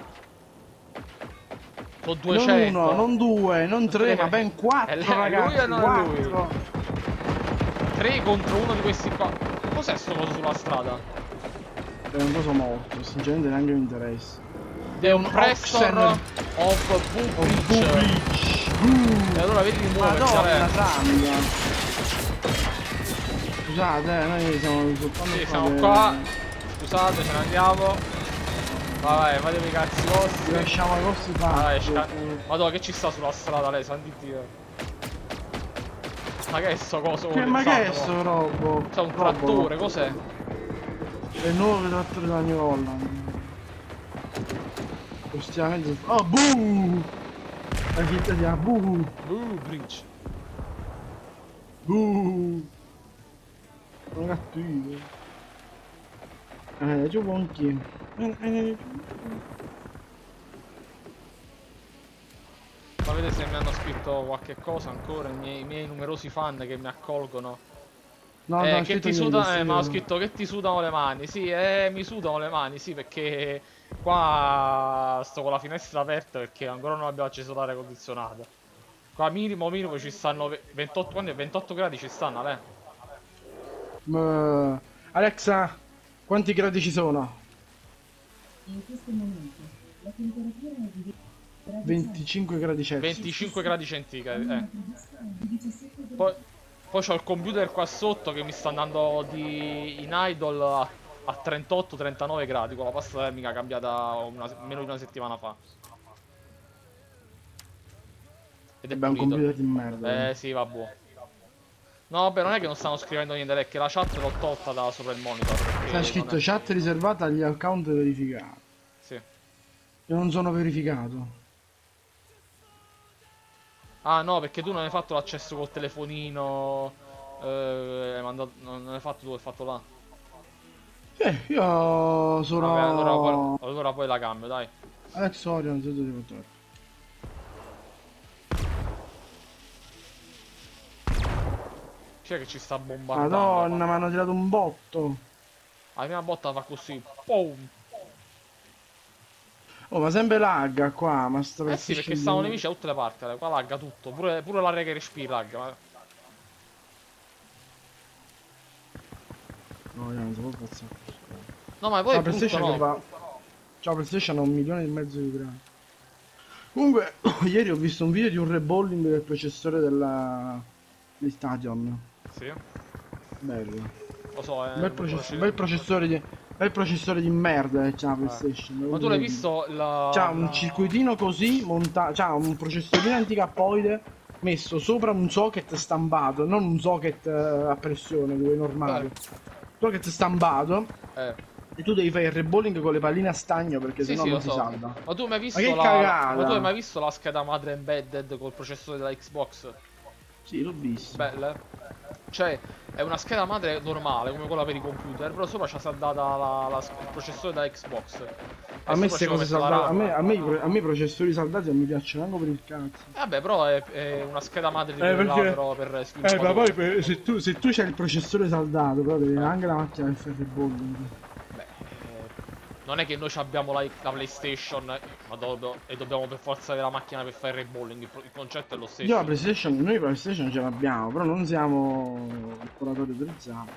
Sono Non duecento. uno, non due, non tre, Tre. ma ben È quattro lei- ragazzi. lui o non è lui? Quattro. tre contro uno di questi qua. Cos'è sto coso sulla strada? È un coso morto, sinceramente neanche mi interessa. The Oppressor Oxen- of Un Bubridge. Bubridge. E allora vedi di muoversi, Madonna vabbè. santa. Scusate, eh, noi siamo soltanto Sì, qua siamo per- qua. Scusate, ce ne andiamo. Vai, vai, fatevi i cazzi Ci vostri. lasciamo i vostri Vai, fatti. sca- Madonna, che ci sta sulla strada lei, santi Dio. Ma che è sto coso? Che, ma che è sto robo? C'è un Robo. trattore, cos'è? Le nuove trattore della New Holland. Ostinamente. Oh, buh! La città di buh! Uh, bridge. Buh! Sono cattivo. Eh, giù bonchi. Eh, eh, Ma vedete se mi hanno scritto qualche cosa ancora, i miei, i miei numerosi fan che mi accolgono. No, eh, no, che scritto ti niente, suda, sì, eh, mi hanno no. scritto che ti sudano le mani. Sì, eh, mi sudano le mani, sì, perché qua sto con la finestra aperta perché ancora non abbiamo acceso l'aria condizionata. Qua minimo minimo ci stanno ve- ventotto, quando è ventotto gradi ci stanno, Ale. Ma... Alexa, quanti gradi ci sono? In questo momento la temperatura è di venticinque gradi Celsius. venticinque gradi centigradi, eh. prevista di diciassette gradi. Poi, poi c'ho il computer qua sotto che mi sta andando di, in idle a, a trentotto trentanove gradi con la pasta termica cambiata una, meno di una settimana fa. Ed è Vabbè, un pulito. computer di merda. Eh sì, vabbè. No, vabbè, non è che non stanno scrivendo niente, è che la chat l'ho tolta da sopra il monitor. perché C'è scritto non è- chat riservata agli account verificati. Sì. Io non sono verificato. Ah no, perché tu non hai fatto l'accesso col telefonino. Eh, hai mandato, non non hai fatto tu, hai fatto là. Eh, io sono... Vabbè, allora, poi, allora poi la cambio, dai. Alex Orion, zero zero quattro. Chi è che ci sta bombardando? Madonna, mi hanno tirato un botto. La prima botta fa così. Boom. Oh, ma sempre lagga qua, ma sta Eh sì, perché stavano nemici da tutte le parti, Ale. Qua lagga tutto. Pure, pure l'aria che respiri lagga. Ma... No, io non so, cazzo. No, ma poi la è brutto, PlayStation no. che va. C'è la PlayStation ha un milione e mezzo di utenti. Comunque, ieri ho visto un video di un reballing del processore della PlayStation. Sì, Bello. lo so, è Un bel, un process- proce- bel processore di. Bel processore di merda che c'ha la PlayStation. Ma tu l'hai visto C'ha la... un circuitino così montato. C'ha un processorino anticappoide messo sopra un socket stampato, non un socket eh, a pressione, dove è normale. Socket stampato. Eh. E tu devi fare il reballing con le palline a stagno perché Sì, sennò sì, non lo ti so. salda. Ma tu hai mai visto che la... cagata! Ma tu hai mai visto la scheda madre embedded col processore della Xbox? Sì, l'ho visto. Bella, eh? Cioè, è una scheda madre normale, come quella per i computer, però sopra c'è saldata la, la- il processore della Xbox. A E me sopra queste ci cose puoi mettere la saldate, a RAM. me, a, me, i pro- a me i processori saldati non mi piacciono neanche per il cazzo. Eh, Vabbè, però è, è una scheda madre di Eh, quella perché- però per Eh, ma sviluppatori. poi per- se tu, se tu c'hai il processore saldato, però devi avere anche la macchina per fare il reballing. Beh, eh, non è che noi ci abbiamo la, la PlayStation ma do- e dobbiamo per forza avere la macchina per fare il reballing, il, pro- il concetto è lo stesso. Io la PlayStation, noi la PlayStation ce l'abbiamo, però non siamo operatori autorizzati.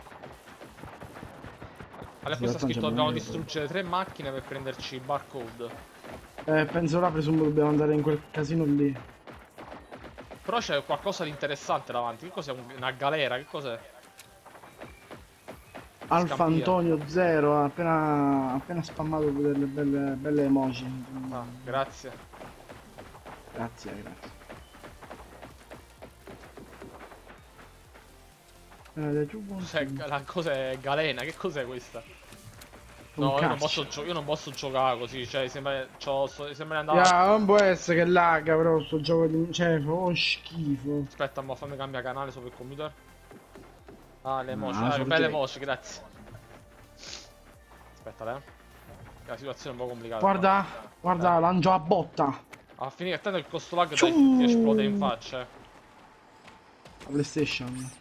Allora, Sì, questo tanto è scritto dobbiamo abbiamo- distruggere tre macchine per prenderci il barcode. Eh, penso là, presumo dobbiamo andare in quel casino lì. Però c'è qualcosa di interessante davanti. Che cos'è? Un- Una galera? Che cos'è? Alfa Scampia. Antonio Zero ha appena, appena spammato delle belle, belle emoji. Ah, grazie. Grazie, grazie. Eh, giù, buon Cos'è, film. la cos'è galena? Che cos'è questa? Un No, io non, cazzo. posso gio- io non posso giocare così. Cioè, sembra, c'ho- so- sembra di andare. Ya, non può essere che lagga però sto gioco di. Cioè, fa oh, schifo. Aspetta, mo fammi cambiare canale sopra il computer. Ah, le Ah, emoji. Ah, sul belle J. emoji, grazie. Aspetta, eh. La situazione è un po' complicata. Guarda, guarda, Eh. lancio a botta. A finire attento che questo lag Ciu. dai, ti esplode in faccia. eh. La PlayStation.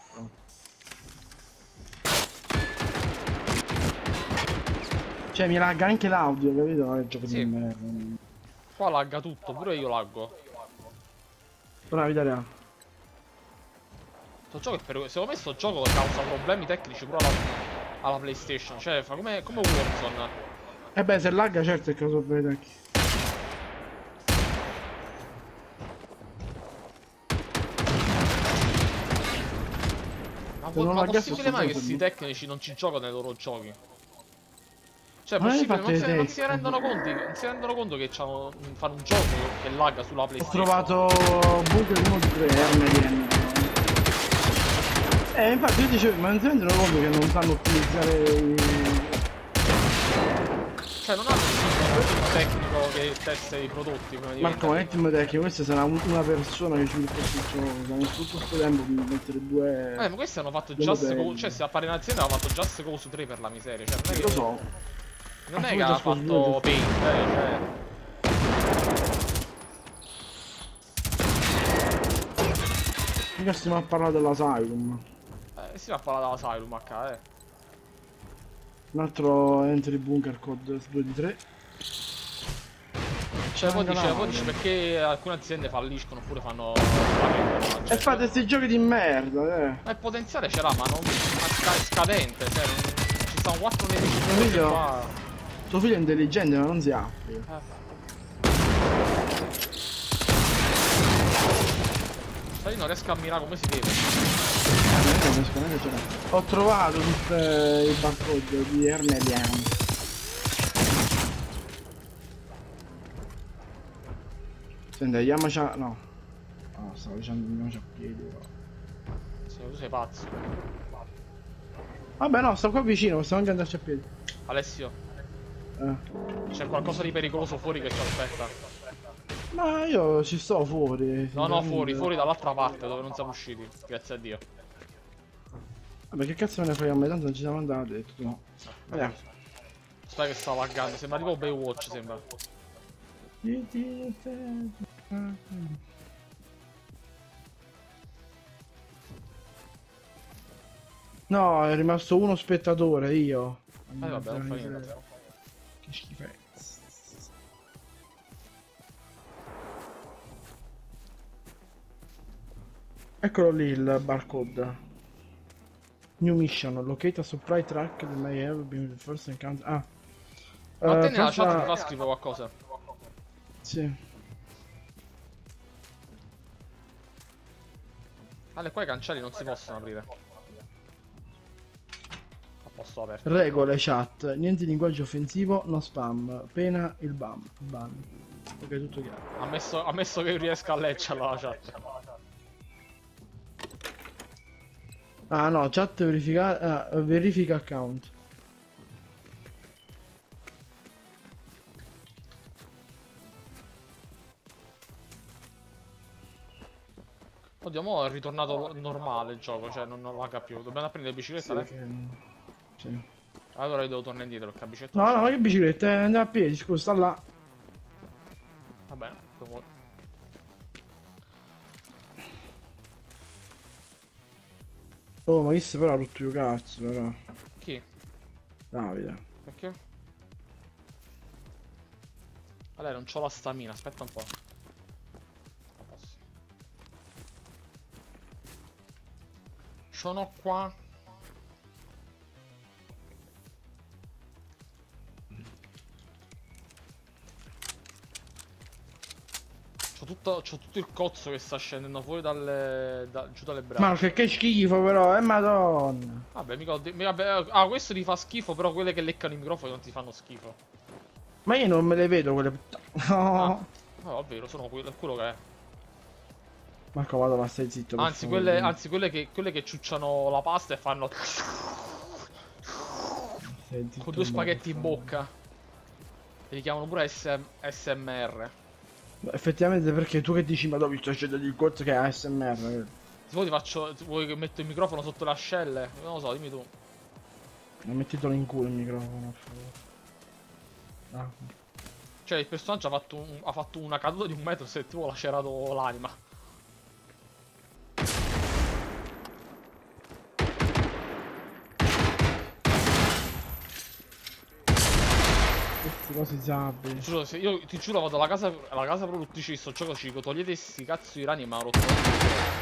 Cioè, mi lagga anche l'audio, capito? È il gioco Sì. di merda. Qua lagga tutto, pure io laggo. Però la vita reale. Sto gioco è per... Secondo me sto gioco causa problemi tecnici pure alla, alla PlayStation. Cioè, fa come, come Warzone. Eh beh, se lagga certo è che lo so vedere. Ma, Se po- non ma laggasse possibile sto mai che gioco questi lì. tecnici non ci giocano nei loro giochi? Cioè, Ma non hai possibile, fatto non i si, non test? si rendono conto, non si rendono conto che c'hanno- fanno un gioco che lagga sulla Ho PlayStation. trovato bunker uno di tre R M D N. Eh, infatti io dicevo, ma non si rendono conto che non sanno ottimizzare i. Cioè, non hanno un tecnico che testa i prodotti prima di Marco, ma venderli. è team tecnico, questa sarà un- una persona che ci mette questo gioco, sarà tutto questo tempo per mettere due. Eh, ma questi hanno fatto due Just modelli. Cause, cioè se appare in azienda hanno fatto Just Cause tre per la miseria, cioè non è che, Lo so. non è Ah, che ha Just Cause fatto due. Paint, eh, cioè. Mica stiamo a parlare dell'Asylum. Eh, si va a parlare dell'Asylum H, eh. Un altro entry bunker code due di tre. Cioè, poi Anche dice, là, poi dice eh. perché alcune aziende falliscono oppure fanno fallimento, E fate sti giochi di merda, eh. ma il potenziale ce l'ha, ma non ma sca- è scadente, cioè non, ci stanno quattro nemici Mio veloci figlio- qua. Tuo figlio è intelligente ma non si apre. Eh. Cioè, io non riesco a mirare come si deve. Ho trovato tutti i barcode di Hermelian. Senti, Yamacha. No. No, stavo dicendo Yamacha a piedi. però. Sì, tu sei pazzo. Vabbè, no, sto qua vicino, possiamo anche andarci a piedi. Alessio, Eh. c'è qualcosa di pericoloso fuori che ci aspetta. Ma io ci sto fuori. No, no, sinceramente. fuori, fuori dall'altra parte dove non siamo usciti. Grazie a Dio. Vabbè, che cazzo me ne fai a me? Tanto non ci siamo andati. Ho detto no. Vediamo. Aspetta che sta laggando, sembra tipo Baywatch, sembra. No, è rimasto uno spettatore, io. Eh vabbè, non fa niente. Che schifezza. Eccolo lì il barcode. New mission, locate a supply truck that may have been the first encounter. Ah. Ma Eh, te nella forza- chat ti fa scrivere qualcosa? Sì. Ale, qua i cancelli non si possono aprire. A posto aperto. Regole chat, niente linguaggio offensivo, no spam, pena il ban. ban. Ok, tutto chiaro. Ammesso, ammesso che io riesca a leggerla la chat. Ah no, chat verifica, ah, verifica account. Oddio, mo è ritornato normale il gioco, cioè non, non laga più. Dobbiamo prendere la bicicletta, Sì, dai. che- sì. Allora io devo tornare indietro perché la bicicletta No, non no, c'è. ma che bicicletta? Eh, andiamo a piedi, scusa, sta là. Va bene, come vuoi. Oh, ma questo però ha rotto il cazzo, però. Chi? Davide. Perché? Allora, non c'ho la stamina, aspetta un po'. Non posso. Sono qua. C'ho tutto, c'ho tutto il cozzo che sta scendendo fuori dalle, da, giù dalle braccia. Ma che, che schifo però, eh madonna. Vabbè, mica, ho de- mi- vabbè, ah, questo ti fa schifo, però quelle che leccano i microfoni non ti fanno schifo. Ma io non me le vedo quelle puttane. No. Ah, no, è vero, sono quello, è quello che è. Marco, vado, ma stai zitto. per Anzi, favore. quelle, anzi quelle, che, quelle che ciucciano la pasta e fanno Stai zitto, con due ma spaghetti per in favore. bocca. E li chiamano pure S M S M R. Ma effettivamente perché tu che dici, ma dove sto scendendo il cozzo che è A S M R? Se vuoi ti faccio. Vuoi che metto il microfono sotto le ascelle? Non lo so, dimmi tu. Non mettitelo in culo il microfono, per favore. Ah. Cioè, il personaggio ha fatto, un- ha fatto una caduta di un metro se tipo lacerato l'anima. Questi cosi sabbi. Ti giuro, se io ti giuro vado alla casa, alla casa produttrice di sto gioco, ci dico togliete sti cazzo di rani, ma ho rotto la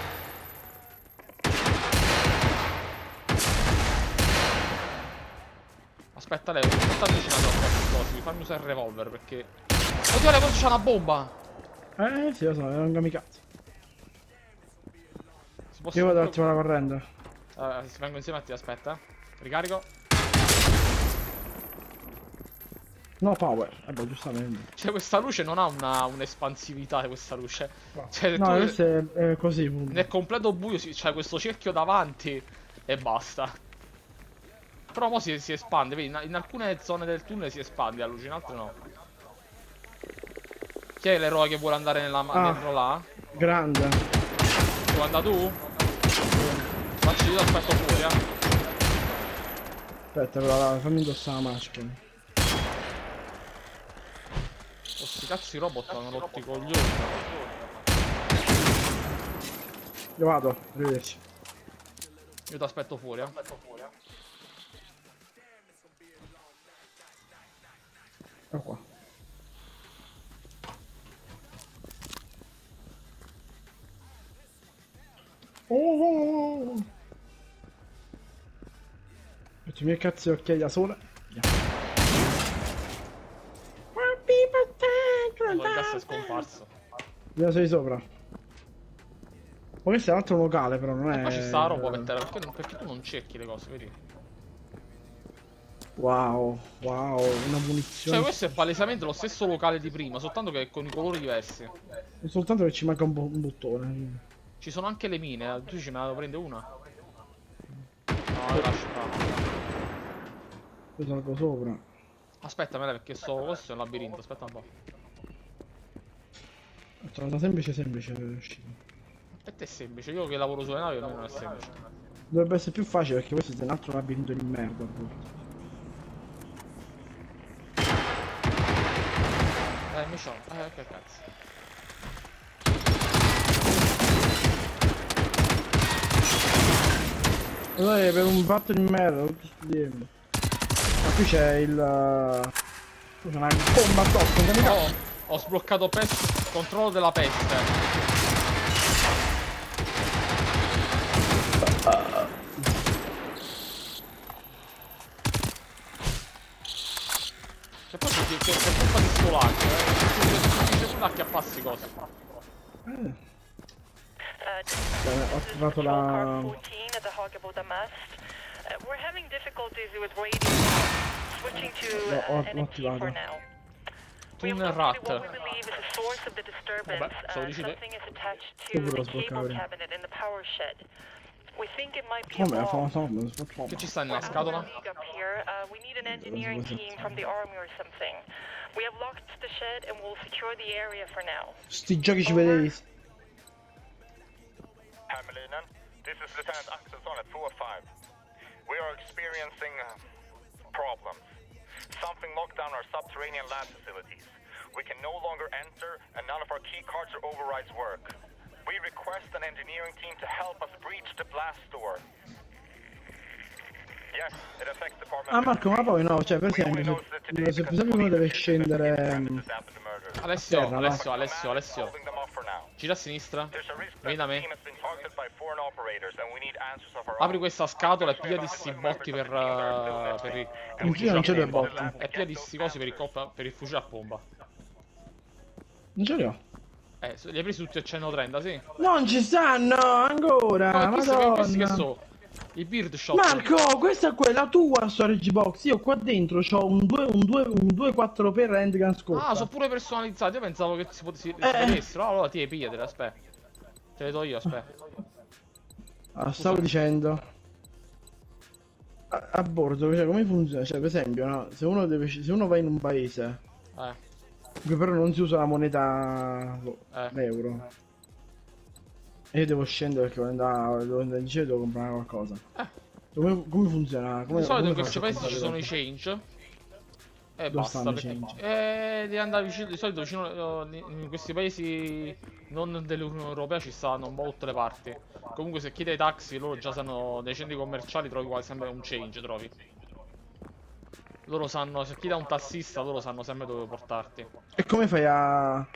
Aspetta Leo, non sta avvicinando a questi cosi, fammi usare il revolver perché. Oddio Leo, c'è una bomba! Eh sì, lo so, è un kamikaze. Si possono Io vado proprio- ad attivare la corrente. Eh, si vengo insieme a te, aspetta. Ricarico. No power. Eh beh, giustamente. Cioè questa luce non ha una un'espansività questa luce. Cioè No, tu questo è, è così, punto. nel completo buio si- c'è questo cerchio davanti e basta. Però mo si, si espande, vedi, in, in alcune zone del tunnel si espande la luce, in altre no. Chi è l'eroe che vuole andare nella ma- Ah. dentro là? Grande. Vuoi andare tu? Facci io aspetto fuori, eh. Aspetta, però, fammi indossare la maschera. Oh, sti cazzo i robot hanno rotto i coglioni. Io vado, arrivederci. Io ti aspetto fuori, eh. Ecco qua. Oh! Metti i miei cazzo di occhiali da sole. Via. Il gas è scomparso. Io sei sopra. Ma questo è un altro locale, però non è. E poi ci sta la roba per terra, perché, non- perché tu non cerchi le cose, vedi? Wow, wow, una Cioè munizione. questo è palesemente lo stesso locale di prima, soltanto che con i colori diversi. Soltanto che ci manca un, bo- un bottone. Ci sono anche le mine, eh. Tu ci me la devo prendere una? No, le lascio fare. Io salgo sopra. Aspetta, Mele, perché sto. Questo è un labirinto, aspetta un po'. Ho trovato semplice semplice per uscire. Per te è semplice, io che lavoro sulle navi a me non è semplice. Dovrebbe essere più facile perché questo è un altro labirinto di merda. Appunto. Eh, mi c'ho. Eh, che cazzo. Allora, per un fatto di merda, tutti sti tempi. Ma qui c'è il. Qui c'è una bomba addosso, un kamikaze. Oh, ho sbloccato pest. Controllo della peste. Che poi che, che, per colpa di sto lag, eh, non c'è che appassi cose. Eh. Uh, Beh, ho trovato la... fourteen at the Hagaboda mast. Uh, we're having difficulties with radio. Switching to No, ho- uh, l'ho N F T for attivato. now. We have Tunnel located rat. what we believe is the source of the disturbance. Vabbè, stavo Uh, dicendo- something is attached Io to pure the lo sbloccavo cable prima. cabinet in the power shed. We think it might be Come a la fa? bomb. Non so, non Che so. ci sta nella We're scatola? league up here. Uh, we need an engineering team from the army or something. We have locked the shed and we'll secure the area for now. Sti giochi ci vedevi. Hamelinen, this is Lieutenant Axelsson at four five. We are experiencing uh, problems. Something locked down our subterranean lab facilities. We can no longer enter, and none of our key cards or overrides work. We request an engineering team to help us breach the blast door. Yes, it affects Department Ah Marco, ma poi no, cioè per We only esempio, noticed it se, today se per because esempio the uno deve police scendere... investigated after the murder. Alessio, Terra, no? Alessio, Alessio, Alessio. Holding them off for now. Gira a sinistra. There's a risk that Vieni da the me. team has been targeted by foreign operators and we need answers of our Apri own. questa scatola e pigliati sti botti per, uh, per il, per il Anch'io non c'ho fucile due a pompa. botti. E pigliati sti cosi per il, coppa- per il fucile a pompa. Non ce li ho. Eh, so- li hai presi tutti a centotrenta, sì? Non ci stanno ancora, Ma questi, che- questi che madonna. so? I Beard Shot. Marco, questa è quella tua storage box. Io qua dentro c'ho un due un due un due quattro per handgun scorta. Ah, sono pure personalizzati. Io pensavo che si potessi si Eh. potessero. Allora ti pigliatele, aspetta. Te le do io, aspetta. Ah, stavo dicendo a, a bordo, cioè come funziona? Cioè, per esempio, no? Se uno deve se uno va in un paese Eh, che però non si usa la moneta Eh. l'euro. E io devo scendere perché devo andare, devo andare in giro e devo comprare qualcosa. Eh. Come, come funziona? Come, di solito in come questi faccio a paesi ci sono comprare i change. E Dove basta. stanno i Perché... change? Eh, devi andare vicino. Di solito vicino eh, in questi paesi non dell'Unione Europea ci stanno un po' tutte le parti. Comunque se chiedi ai taxi, loro già sanno, nei centri commerciali trovi quasi sempre un change, trovi. Loro sanno, se chiedi a un tassista, loro sanno sempre dove portarti. E come fai a... a...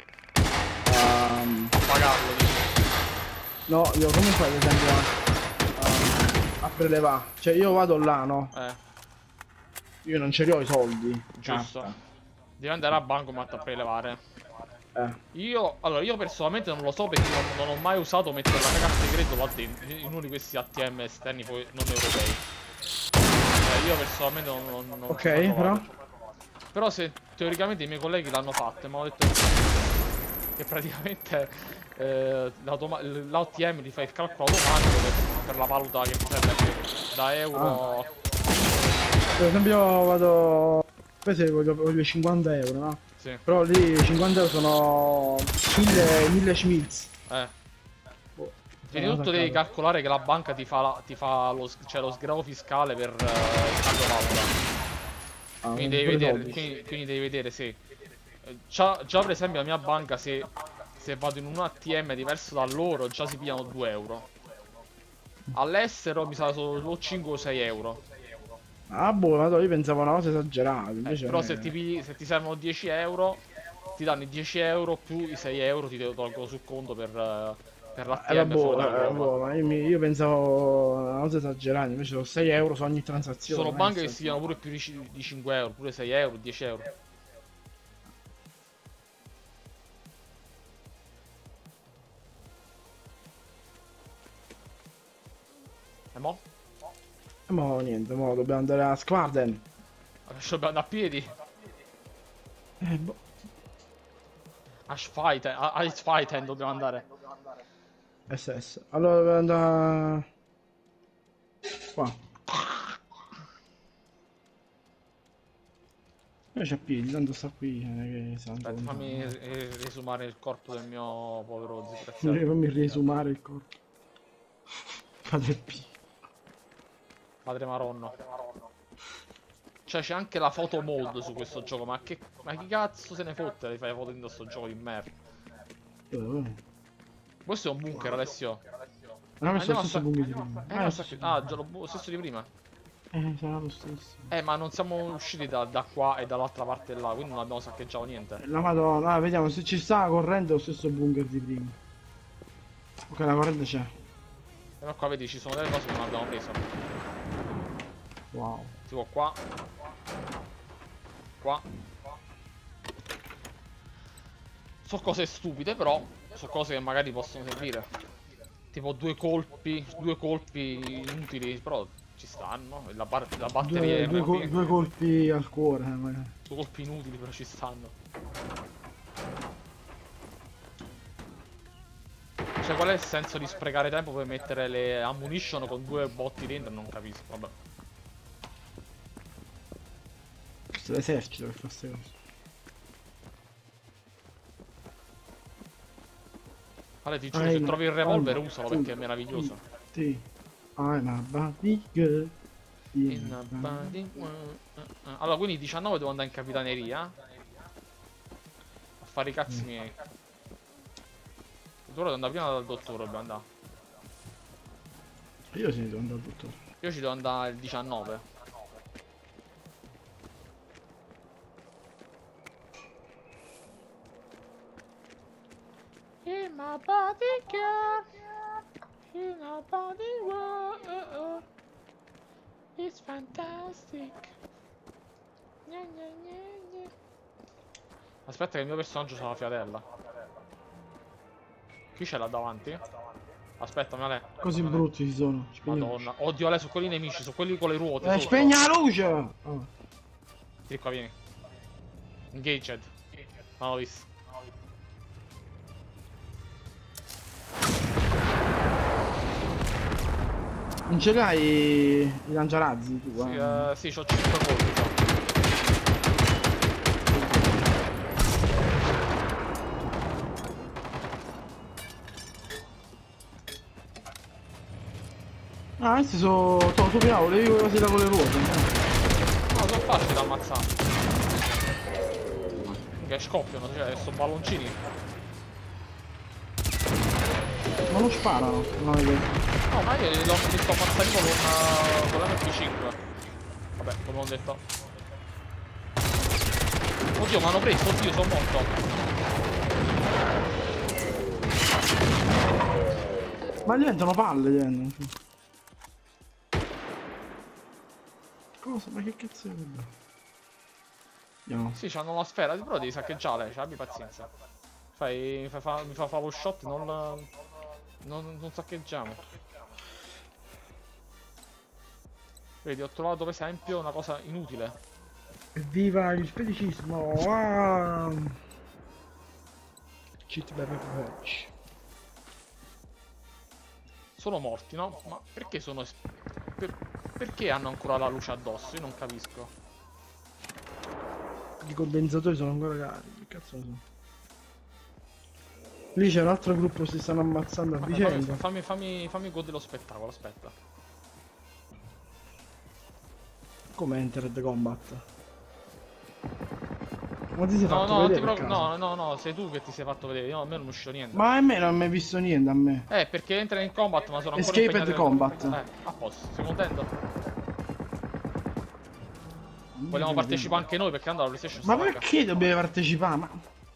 Pagarlo, dici. No, io come fai ad esempio a, a, a prelevare? Cioè io vado là, no? Eh, Io non ce li ho i soldi. giusto. Carta. Devi andare a bancomat a prelevare. Eh. Io, allora, io personalmente non lo so perché non, non ho mai usato mettere la mia carta di credito là dentro, in uno di questi A T M esterni poi non europei. Eh, io personalmente non, non, non Ok, ci ho mai però? provato. Però se teoricamente i miei colleghi l'hanno fatto e mi hanno detto che praticamente eh, l'A T M ti fa il calcolo automatico per, per la valuta che ti serve da euro. Per esempio vado... Poi se voglio, voglio cinquanta euro, no? Sì, Però lì cinquanta euro sono mille, mille schmilz. eh. Boh, Prima di sono tutto devi attaccato. calcolare che la banca ti fa, la- ti fa lo, cioè, lo sgravo fiscale per eh, il cambio valuta. Ah, Quindi devi pure vedere, soldi. quindi, quindi devi vedere se eh, già, già per esempio la mia banca se, se vado in un A T M diverso da loro già si pigliano due euro. All'estero mi sa solo cinque o sei euro. Ah boh, ma io pensavo una cosa esagerata, Eh, invece... però se ti, pigli- se ti servono dieci euro ti danno i dieci euro più i sei euro ti tolgo sul conto per, eh, per l'A T Eh, M vabbè, fuori eh, dall'Europa. boh, ma io, mi- io pensavo una cosa esagerata, invece sono sei euro su ogni Ci transazione. sono non è banche che che- si pigliano pure più di ci- di cinque euro, pure sei euro, dieci euro. E mo? Eh, mo niente, mo dobbiamo andare a Squarden. Adesso dobbiamo andare a piedi. Eh, boh. A Schweiten, a a Schweiten dobbiamo andare. S S. Allora dobbiamo andare... Qua. Io c'ho piedi, tanto sta qui, non è che sta Aspetta, tanto fammi lontano. eh, riesumare il corpo del mio povero disgraziato. Fammi riesumare il corpo. Padre P. Padre Maronno. Cioè c'è anche la photo mode su questo gioco, ma che ma chi cazzo se ne fotte di fare foto in questo gioco di merda? Dove, dove? Questo è un bunker, Alessio. Ah, questo è Andiamo lo stesso a sa- bunker di prima. Eh, Ah, non sì, so sì. che- ah, già lo, lo stesso di prima. Eh, sarà lo stesso. Eh, ma non siamo usciti da, da qua e dall'altra parte là, quindi non abbiamo saccheggiato niente. La madonna, ah, vediamo se ci sta la corrente o lo stesso bunker di prima. Ok, la corrente c'è. E ma qua vedi ci sono delle cose che non abbiamo preso. Wow. Tipo qua. qua. So cose stupide, però so cose che magari possono servire. Tipo due colpi, due colpi inutili, però ci stanno. La, bar la batteria due, due, col due colpi al cuore, magari. Due colpi inutili, però ci stanno. Cioè, qual è il senso di sprecare tempo per mettere le ammunition con due botti dentro? Non capisco, vabbè. Questo è l'esercito che fa queste cose. Allora, ti giuro, se trovi il revolver usalo perché è meraviglioso. Sì. I'm a body girl. In a body... Allora, quindi diciannove devo andare in capitaneria a fare i cazzi miei. Ora devo andare prima dal dottore, dobbiamo andare. Io sì, devo andare al dottore. Io ci devo andare il diciannove. In my body girl, in my body world, it's fantastic. Gna gna gna gna. Aspetta che il mio personaggio c'ha la fiatella. Chi c'è là davanti? Aspetta, Male. Così brutti ci sono. Madonna. Oddio, lei sono quelli nemici, sono quelli con le ruote. Eh, spegni la luce! Oh. Vieni qua, vieni. Engaged. Non l'ho visto. Non ce l'hai i lanciarazzi tu? Sì, eh? uh, sì, c'ho cinque colpi già. Ah, questi sono... Sono su piano, volevi quasi da con le ruote. No, sono facili da ammazzare. Che scoppiano, cioè, sono palloncini. Ma non sparano, non è vero. No, ma io li sto ammazzando con, uh, con l'M P cinque. Vabbè, come ho detto. Oddio, mi hanno preso, oddio, sono morto. Ma diventano palle, diventano. Cosa? Ma che cazzo è quello? Andiamo. Sì, c'hanno la sfera, però devi saccheggiare, cioè abbi pazienza. Fai, fai fa, mi fa follow shot, non, non, non saccheggiamo. Vedi, ho trovato per esempio una cosa inutile. Evviva il felicismo! Wow! Cheat by patch. Sono morti, no? Ma perché sono... Per, perché hanno ancora la luce addosso? Io non capisco. I condensatori sono ancora carichi, che cazzo ne so. Lì c'è un altro gruppo, si stanno ammazzando a Vabbè, vicenda. fammi, fammi, fammi godere lo spettacolo, aspetta. Come Entered Combat? Ma ti sei No, fatto no, vedere ti per pro- caso? no, no, no, sei tu che ti sei fatto vedere, no, a me non è uscito niente. Ma a me non ho mai visto niente, a me. Eh, perché entra in combat ma sono ancora Escaped impegnato combat. Eh, a posto, sei contento? Vogliamo partecipare anche noi perché andare alla PlayStation Ma sta perché dobbiamo partecipare? Ma...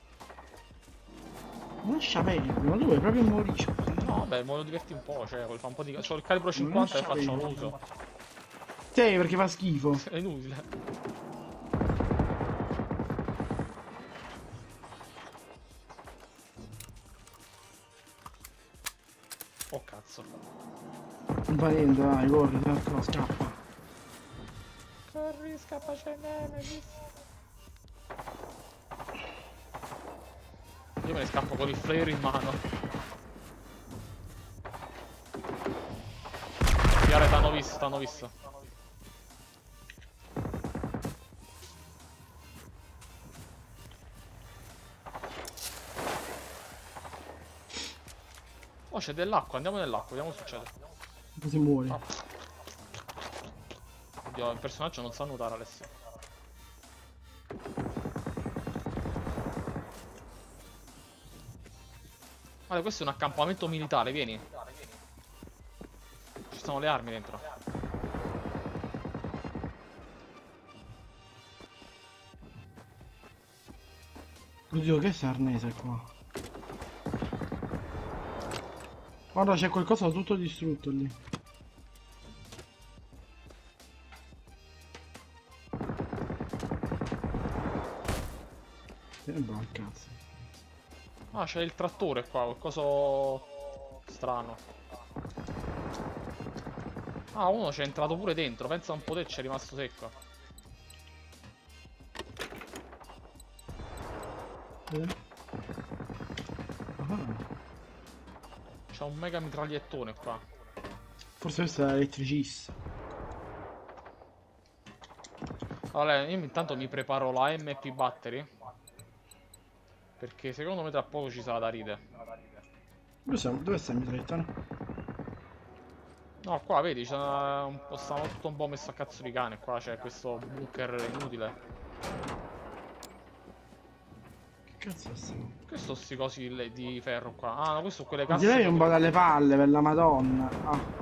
Non sapevo, ma tu vuoi proprio morire. No, vabbè, me lo diverti un po', cioè, fa un po' di... C'ho il calibro cinquanta e faccio un uso. Sì, perché fa schifo. È inutile. Oh cazzo. Non fa niente, dai, corri, tanto scappa. Corri, scappa, c'è Nemesis. Io me ne scappo con il flare in mano. Chiare, t'hanno visto, t'hanno visto. Oh, c'è dell'acqua, andiamo nell'acqua, vediamo che succede. Così muori. Ah. Oddio, il personaggio non sa nuotare, Alessio. Guarda, questo è un accampamento militare, vieni. Ci sono le armi dentro. Oddio, che è arnese qua? Guarda, c'è qualcosa tutto distrutto lì. Che bravo cazzo. Ah, c'è il trattore qua, qualcosa strano. Ah, uno c'è entrato pure dentro, pensa un po' te, c'è rimasto secco. Eh? Ah, C'è un mega mitragliettone qua. forse questo è l'elettricista. Allora, io intanto mi preparo la M P battery. Perché secondo me tra poco ci sarà da ride. Dove siamo? Dove sta il mitraglietto? No, qua vedi, c'è un po', sta tutto un po' messo a cazzo di cane. Qua c'è questo bunker inutile. Che cazzo è stato? Questo sti cosi di, di ferro qua. Ah, no, questo sono quelle Ma casse. direi un po' proprio- dalle palle per la madonna. Ah.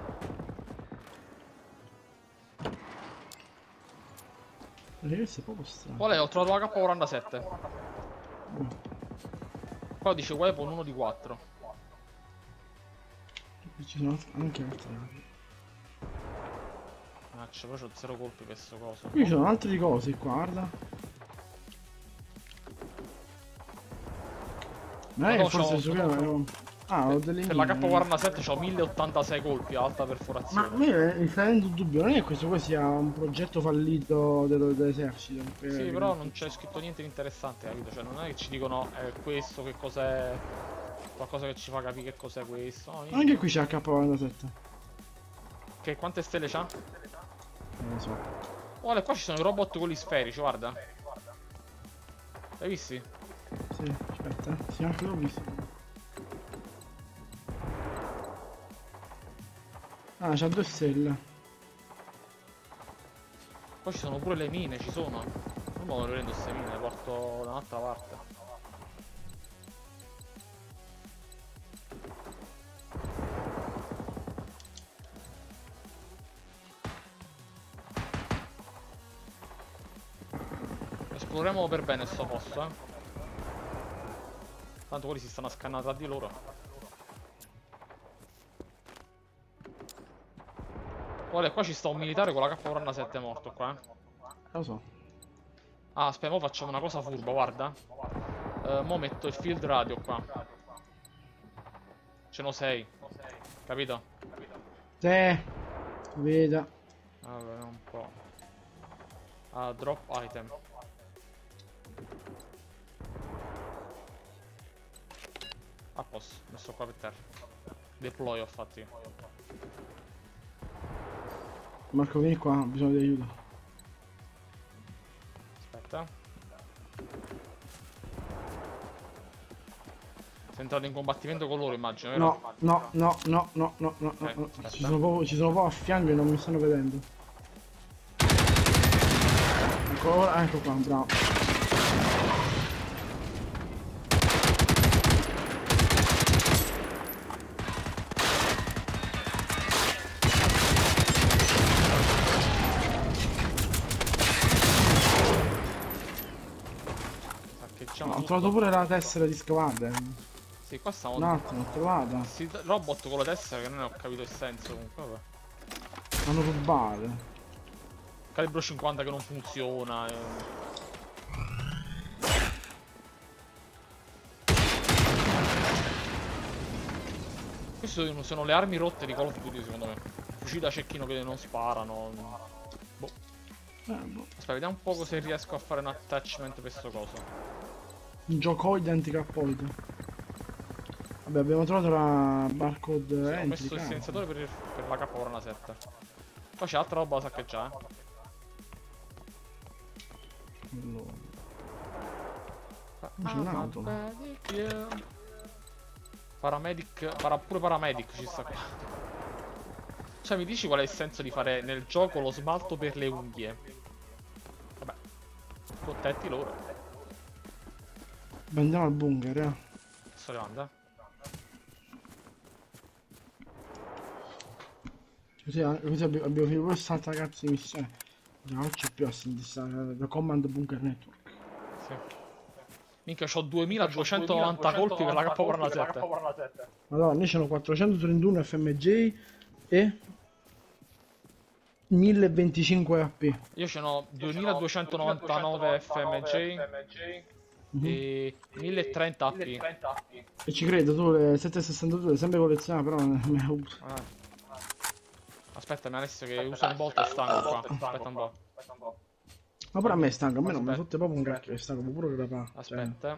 Perché questo è proprio strano. Qual è? Ho trovato la K quarantasette. Mm. Qua dice weapon uno di quattro. Ci sono anche altre. Ah, c'è però c'ho zero colpi per sto coso. Qui ci sono altre cose qua, guarda. Non è Ma no, che forse c'ho- su che non- Ah, ho delle Per la K mine. quarantasette c'ho mille ottantasei colpi, alta Ma perforazione. a me mi sta venendo il dubbio, non è che questo qua sia un progetto fallito dello- dell'esercito? Sì, però non c'è scritto niente di interessante, capito? Cioè, non è che ci dicono eh, questo, che cos'è. Qualcosa che ci fa capire che cos'è questo. No, niente. Anche qui c'è la K quarantasette. Che quante stelle c'ha? Non lo so. Guarda, qua ci sono i robot quelli sferici, guarda. L'hai visti? Sì, aspetta, eh. Sì, anche l'ho visto. Ah, c'ha due stelle. Qua ci sono pure le mine, ci sono. Non me le prendo queste mine, le porto da un'altra parte. Esploriamo per bene sto posto, eh. Tanto quelli si stanno a scannare tra di loro. Guarda, qua ci sta un militare con la K quarantasette morto qua, eh. Lo so. Ah, aspetta, mo facciamo una cosa furba, guarda. Eh, mo metto il field radio qua. Ce n'ho sei. Capito? Te. Veda. Allora, un po'. Ah, drop item. A posto, messo qua per terra. Deploy ho fatto io. Marco, vieni qua, ho bisogno di aiuto. Aspetta. Sei entrato in combattimento con loro, immagino, vero? No, no, no, no, no, no, no, no, Eh, no. aspetta. Ci sono proprio, ci sono proprio a fianco e non mi stanno vedendo. Ancora, ecco qua, bravo. Saccheggiamo No, ho tutto. trovato pure la tessera di scavate. Sì, qua stiamo... Un attimo, l'ho trovata. Sì, robot con la tessera che non ne ho capito il senso comunque, vabbè. L'hanno rubate. Calibro cinquanta che non funziona. eh. Queste sono le armi rotte di Call of Duty secondo me. Fucili da cecchino che non sparano. Boh. Eh, boh. Aspetta, vediamo un po' se riesco a fare un attachment per sto coso. Un giocoide anticappoide. Vabbè, abbiamo trovato la barcode Sì, ho entry, messo il cazzo. silenziatore per, per la K quarantasette. Qua c'è altra roba da saccheggiare. Allora. Ah, c'è un'auto. Paramedic, yeah. Paramedic, para, pure paramedic ci sta qua. Cioè mi dici qual è il senso di fare nel gioco lo smalto per le unghie? Vabbè, protetti loro. Beh, andiamo al bunker, eh. Sto arrivando, eh. Così, così abbiamo, abbiamo finito quest'altra cazzo di missione. Già non c'è più a sentire da Command Bunker Network. Sì. Minchia, c'ho duemiladuecentonovanta colpi per la K quarantasette. Allora, noi c'hanno quattrocentotrentuno F M J e mille venticinque A P. Io ce n'ho duemiladuecentonovantanove F M J Mhm. e mille e trenta A P. E ci credo, tu le settecentosessantadue sempre collezionate, però non me ne- Ah. Aspetta, mi ha messo che usa un bot e stanco qua. Aspetta un po'. Ma pure a me è stanco, a me non mi Aspetta. fotte proprio un cacchio, è stanco pure da pa. Aspetta.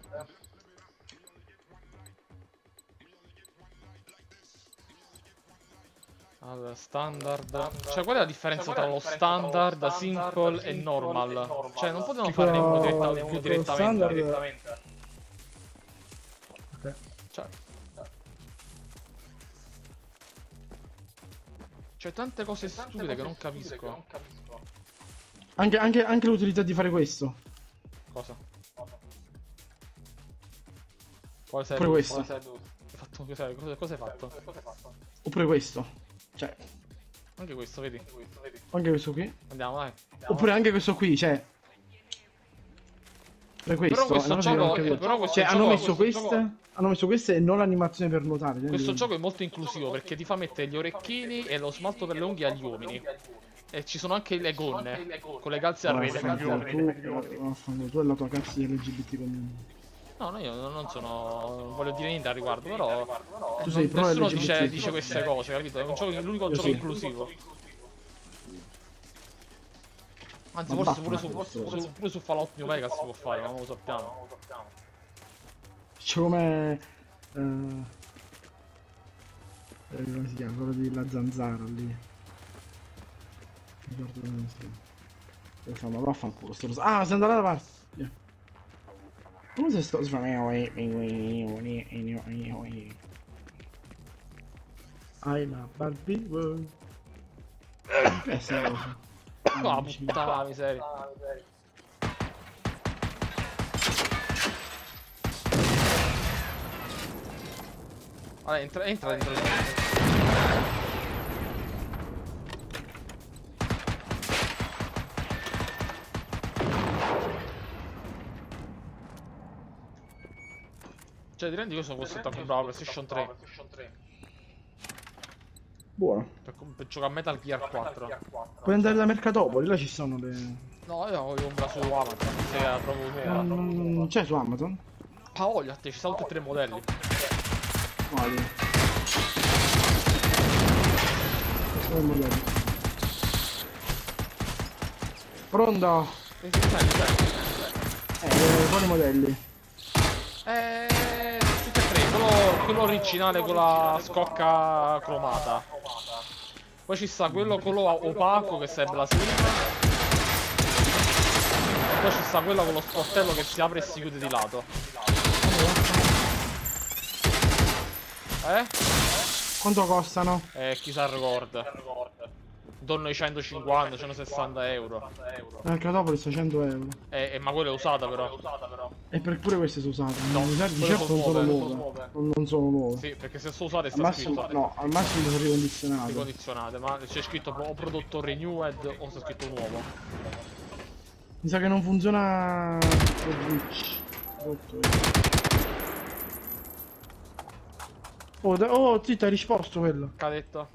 Allora, standard. Cioè, qual è la differenza tra lo standard, simple e normal? Cioè, non potevano farne uno diretta- più Quello direttamente. standard- Ok. Cioè. C'è tante cose stupide che non capisco. Anche, anche, anche l'utilità di fare questo. Cosa? Quale sei Pure tu? questo. Quale sei tu? Hai fatto, cos'hai, cosa, cosa hai fatto? Oppure questo. Cioè, Anche questo, vedi? anche questo qui. Andiamo, dai. Oppure anche questo qui, cioè. Pure questo. Però questo è una cosa che non gioco- capisco. però questo cioè, hanno gioco- messo questo queste. gioco- Hanno messo queste e non l'animazione per nuotare. Questo gioco è molto inclusivo perché ti fa mettere gli orecchini e lo smalto per le unghie agli uomini. E ci sono anche le gonne con le calze a rete per gli uomini. Tu, tu e la tua cazzo di L G B T community. No, no, io non sono. Non voglio dire niente al riguardo, però. eh, Tu sei non- pro nessuno L G B T. dice, dice queste cose, capito? È un gioco, l'unico Io gioco sì. inclusivo. Anzi, Ma forse pure basta, su, questo. su- pure su Fallout New Vegas si può fare, ma non lo sappiamo. C'è come. Eh, eh, come si chiama? Quello della zanzara lì. Non ricordo come si chiama. Dove fa? Ma vaffanculo sto rosa. Ah, sei andato da parte. Yeah. Come se sto sfamando? I'm a Barbie world. Che è sta cosa? No, puttana la miseria. Vabbè, entra, entra dentro il Cioè, ti rendi che io sono costretto a comprare la PlayStation tre Buono. per, per giocare a Metal Gear quattro. Puoi andare da Mercatopoli, là ci sono le. No, io la voglio comprare su Amazon, se la trovo nuova. Non, non c'è su Amazon? Ah, voglio a te, ci sono tutti e tre i modelli. Quali? Quali modelli? Pronto? Che si sente, senti? Eh, quali modelli? Eh, tutti e tre, quello, quello originale con la scocca cromata. Poi ci sta quello, quello opaco che sembra la slim. E poi ci sta quello con lo sportello che si apre e si chiude di lato. Eh? Quanto costano? Eh, chissà il record. Intorno ai centocinquanta, centosessanta euro. Mercatopoli sta cento euro. Eh, eh, ma quella è usata però. E per pure queste sono usate. No, di certo, di quelle certo sono non sono nuove, nuove. Non, non sono nuove. Sì, perché se sono usate Al sta massimo, scritto no, al massimo sono ricondizionate. ricondizionate, ma c'è scritto o prodotto renewed o c'è scritto nuovo. Mi sa che non funziona il glitch. Rotto io. Oh, da- oh, zitto, hai risposto quello. Che ha detto?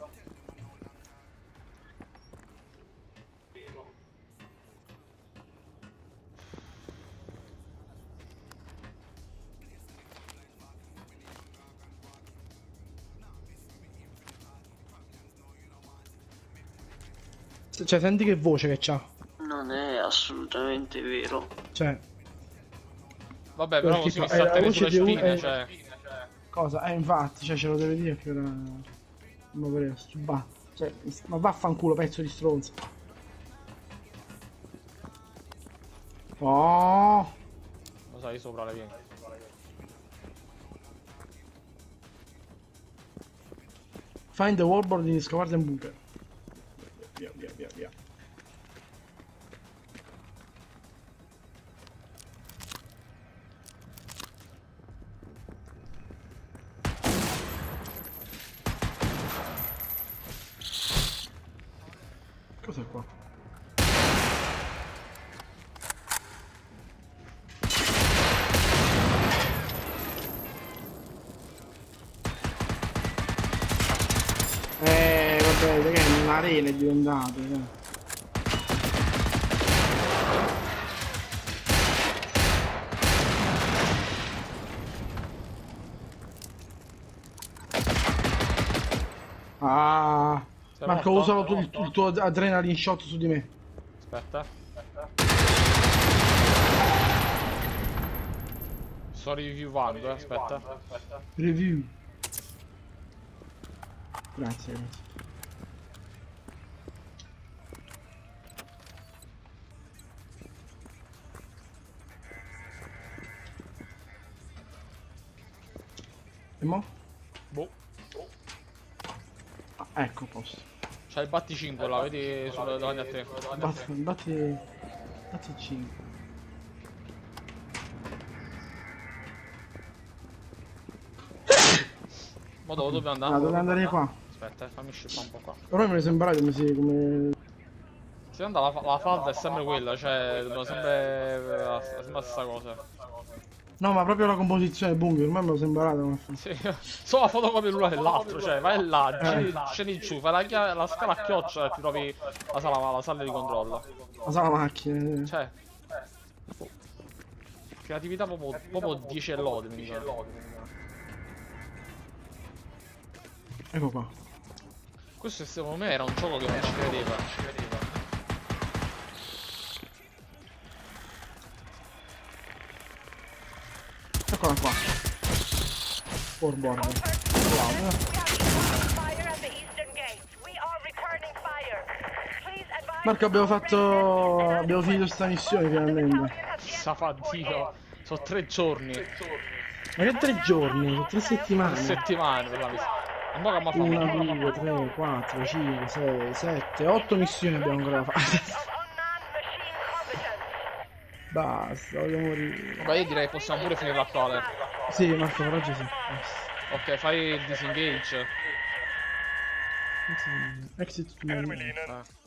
Cioè, senti che voce che c'ha. Non è assolutamente vero. Cioè, Vabbè, però Perché così mi fa- è sta la a voce sulle di un- spine, è- cioè. cosa? Eh, infatti, cioè, ce lo deve dire che ora. Ma per questo, va. Cioè, ma vaffanculo, pezzo di stronzo. Oh! Lo sai, sopra le viene. Find the wallboard in Scovard and Bunker. Via, via, via, via. Cos'è qua? Eh, vabbè, perché un'arena è diventato, eh. Ah, Sei Marco, morto? usalo tu il, il tuo adrenaline shot su di me. Aspetta. Sto reviewando, eh, aspetta. Review. Grazie, grazie. E mo? Boh. Ah, ecco, posto. C'hai il batticinque là, vedi sul- davanti a te. Batti, batti, batti cinque. Ma dove dobbiamo andare? Ah, dove andare qua? Aspetta, eh, fammi scippare un po' qua. Però me ne sembra come si, come... Se anda la, fa- la falda è sempre quella, cioè dobbiamo sempre eh, la, sempre la stessa cosa. No, ma proprio la composizione bunker, ormai me lo sembrava come fa. Sì, solo la fotocopia l'uno dell'altro, cioè vai là, scendi, scendi giù, fai la, chia- la scala a chiocciola e ti trovi la sala, la sala di controllo. La sala macchine. Cioè, creatività proprio, proprio dieci e lode, mi dicono. Ecco qua. Questo secondo me era un gioco che non ci credeva. Non ci credeva. Eccola qua. Forboard. Wow, eh. Fire at the eastern gate. We are returning fire. Please advise. Marco, abbiamo fatto... abbiamo finito sta missione finalmente. Sa fa Dio, sono tre giorni, Ma che tre giorni? Sono tre settimane. tre settimane per la missione. E mo che mi fa Una, male. due, tre, quattro, cinque, sei, sette, otto missioni abbiamo ancora da fare. Unmanned machine combatants. Basta, voglio morire. Vabbè, io direi che possiamo pure finire l'attuale. Sì, Marco, per oggi sì. Ok, fai il disengage. Exit to menu. Eh.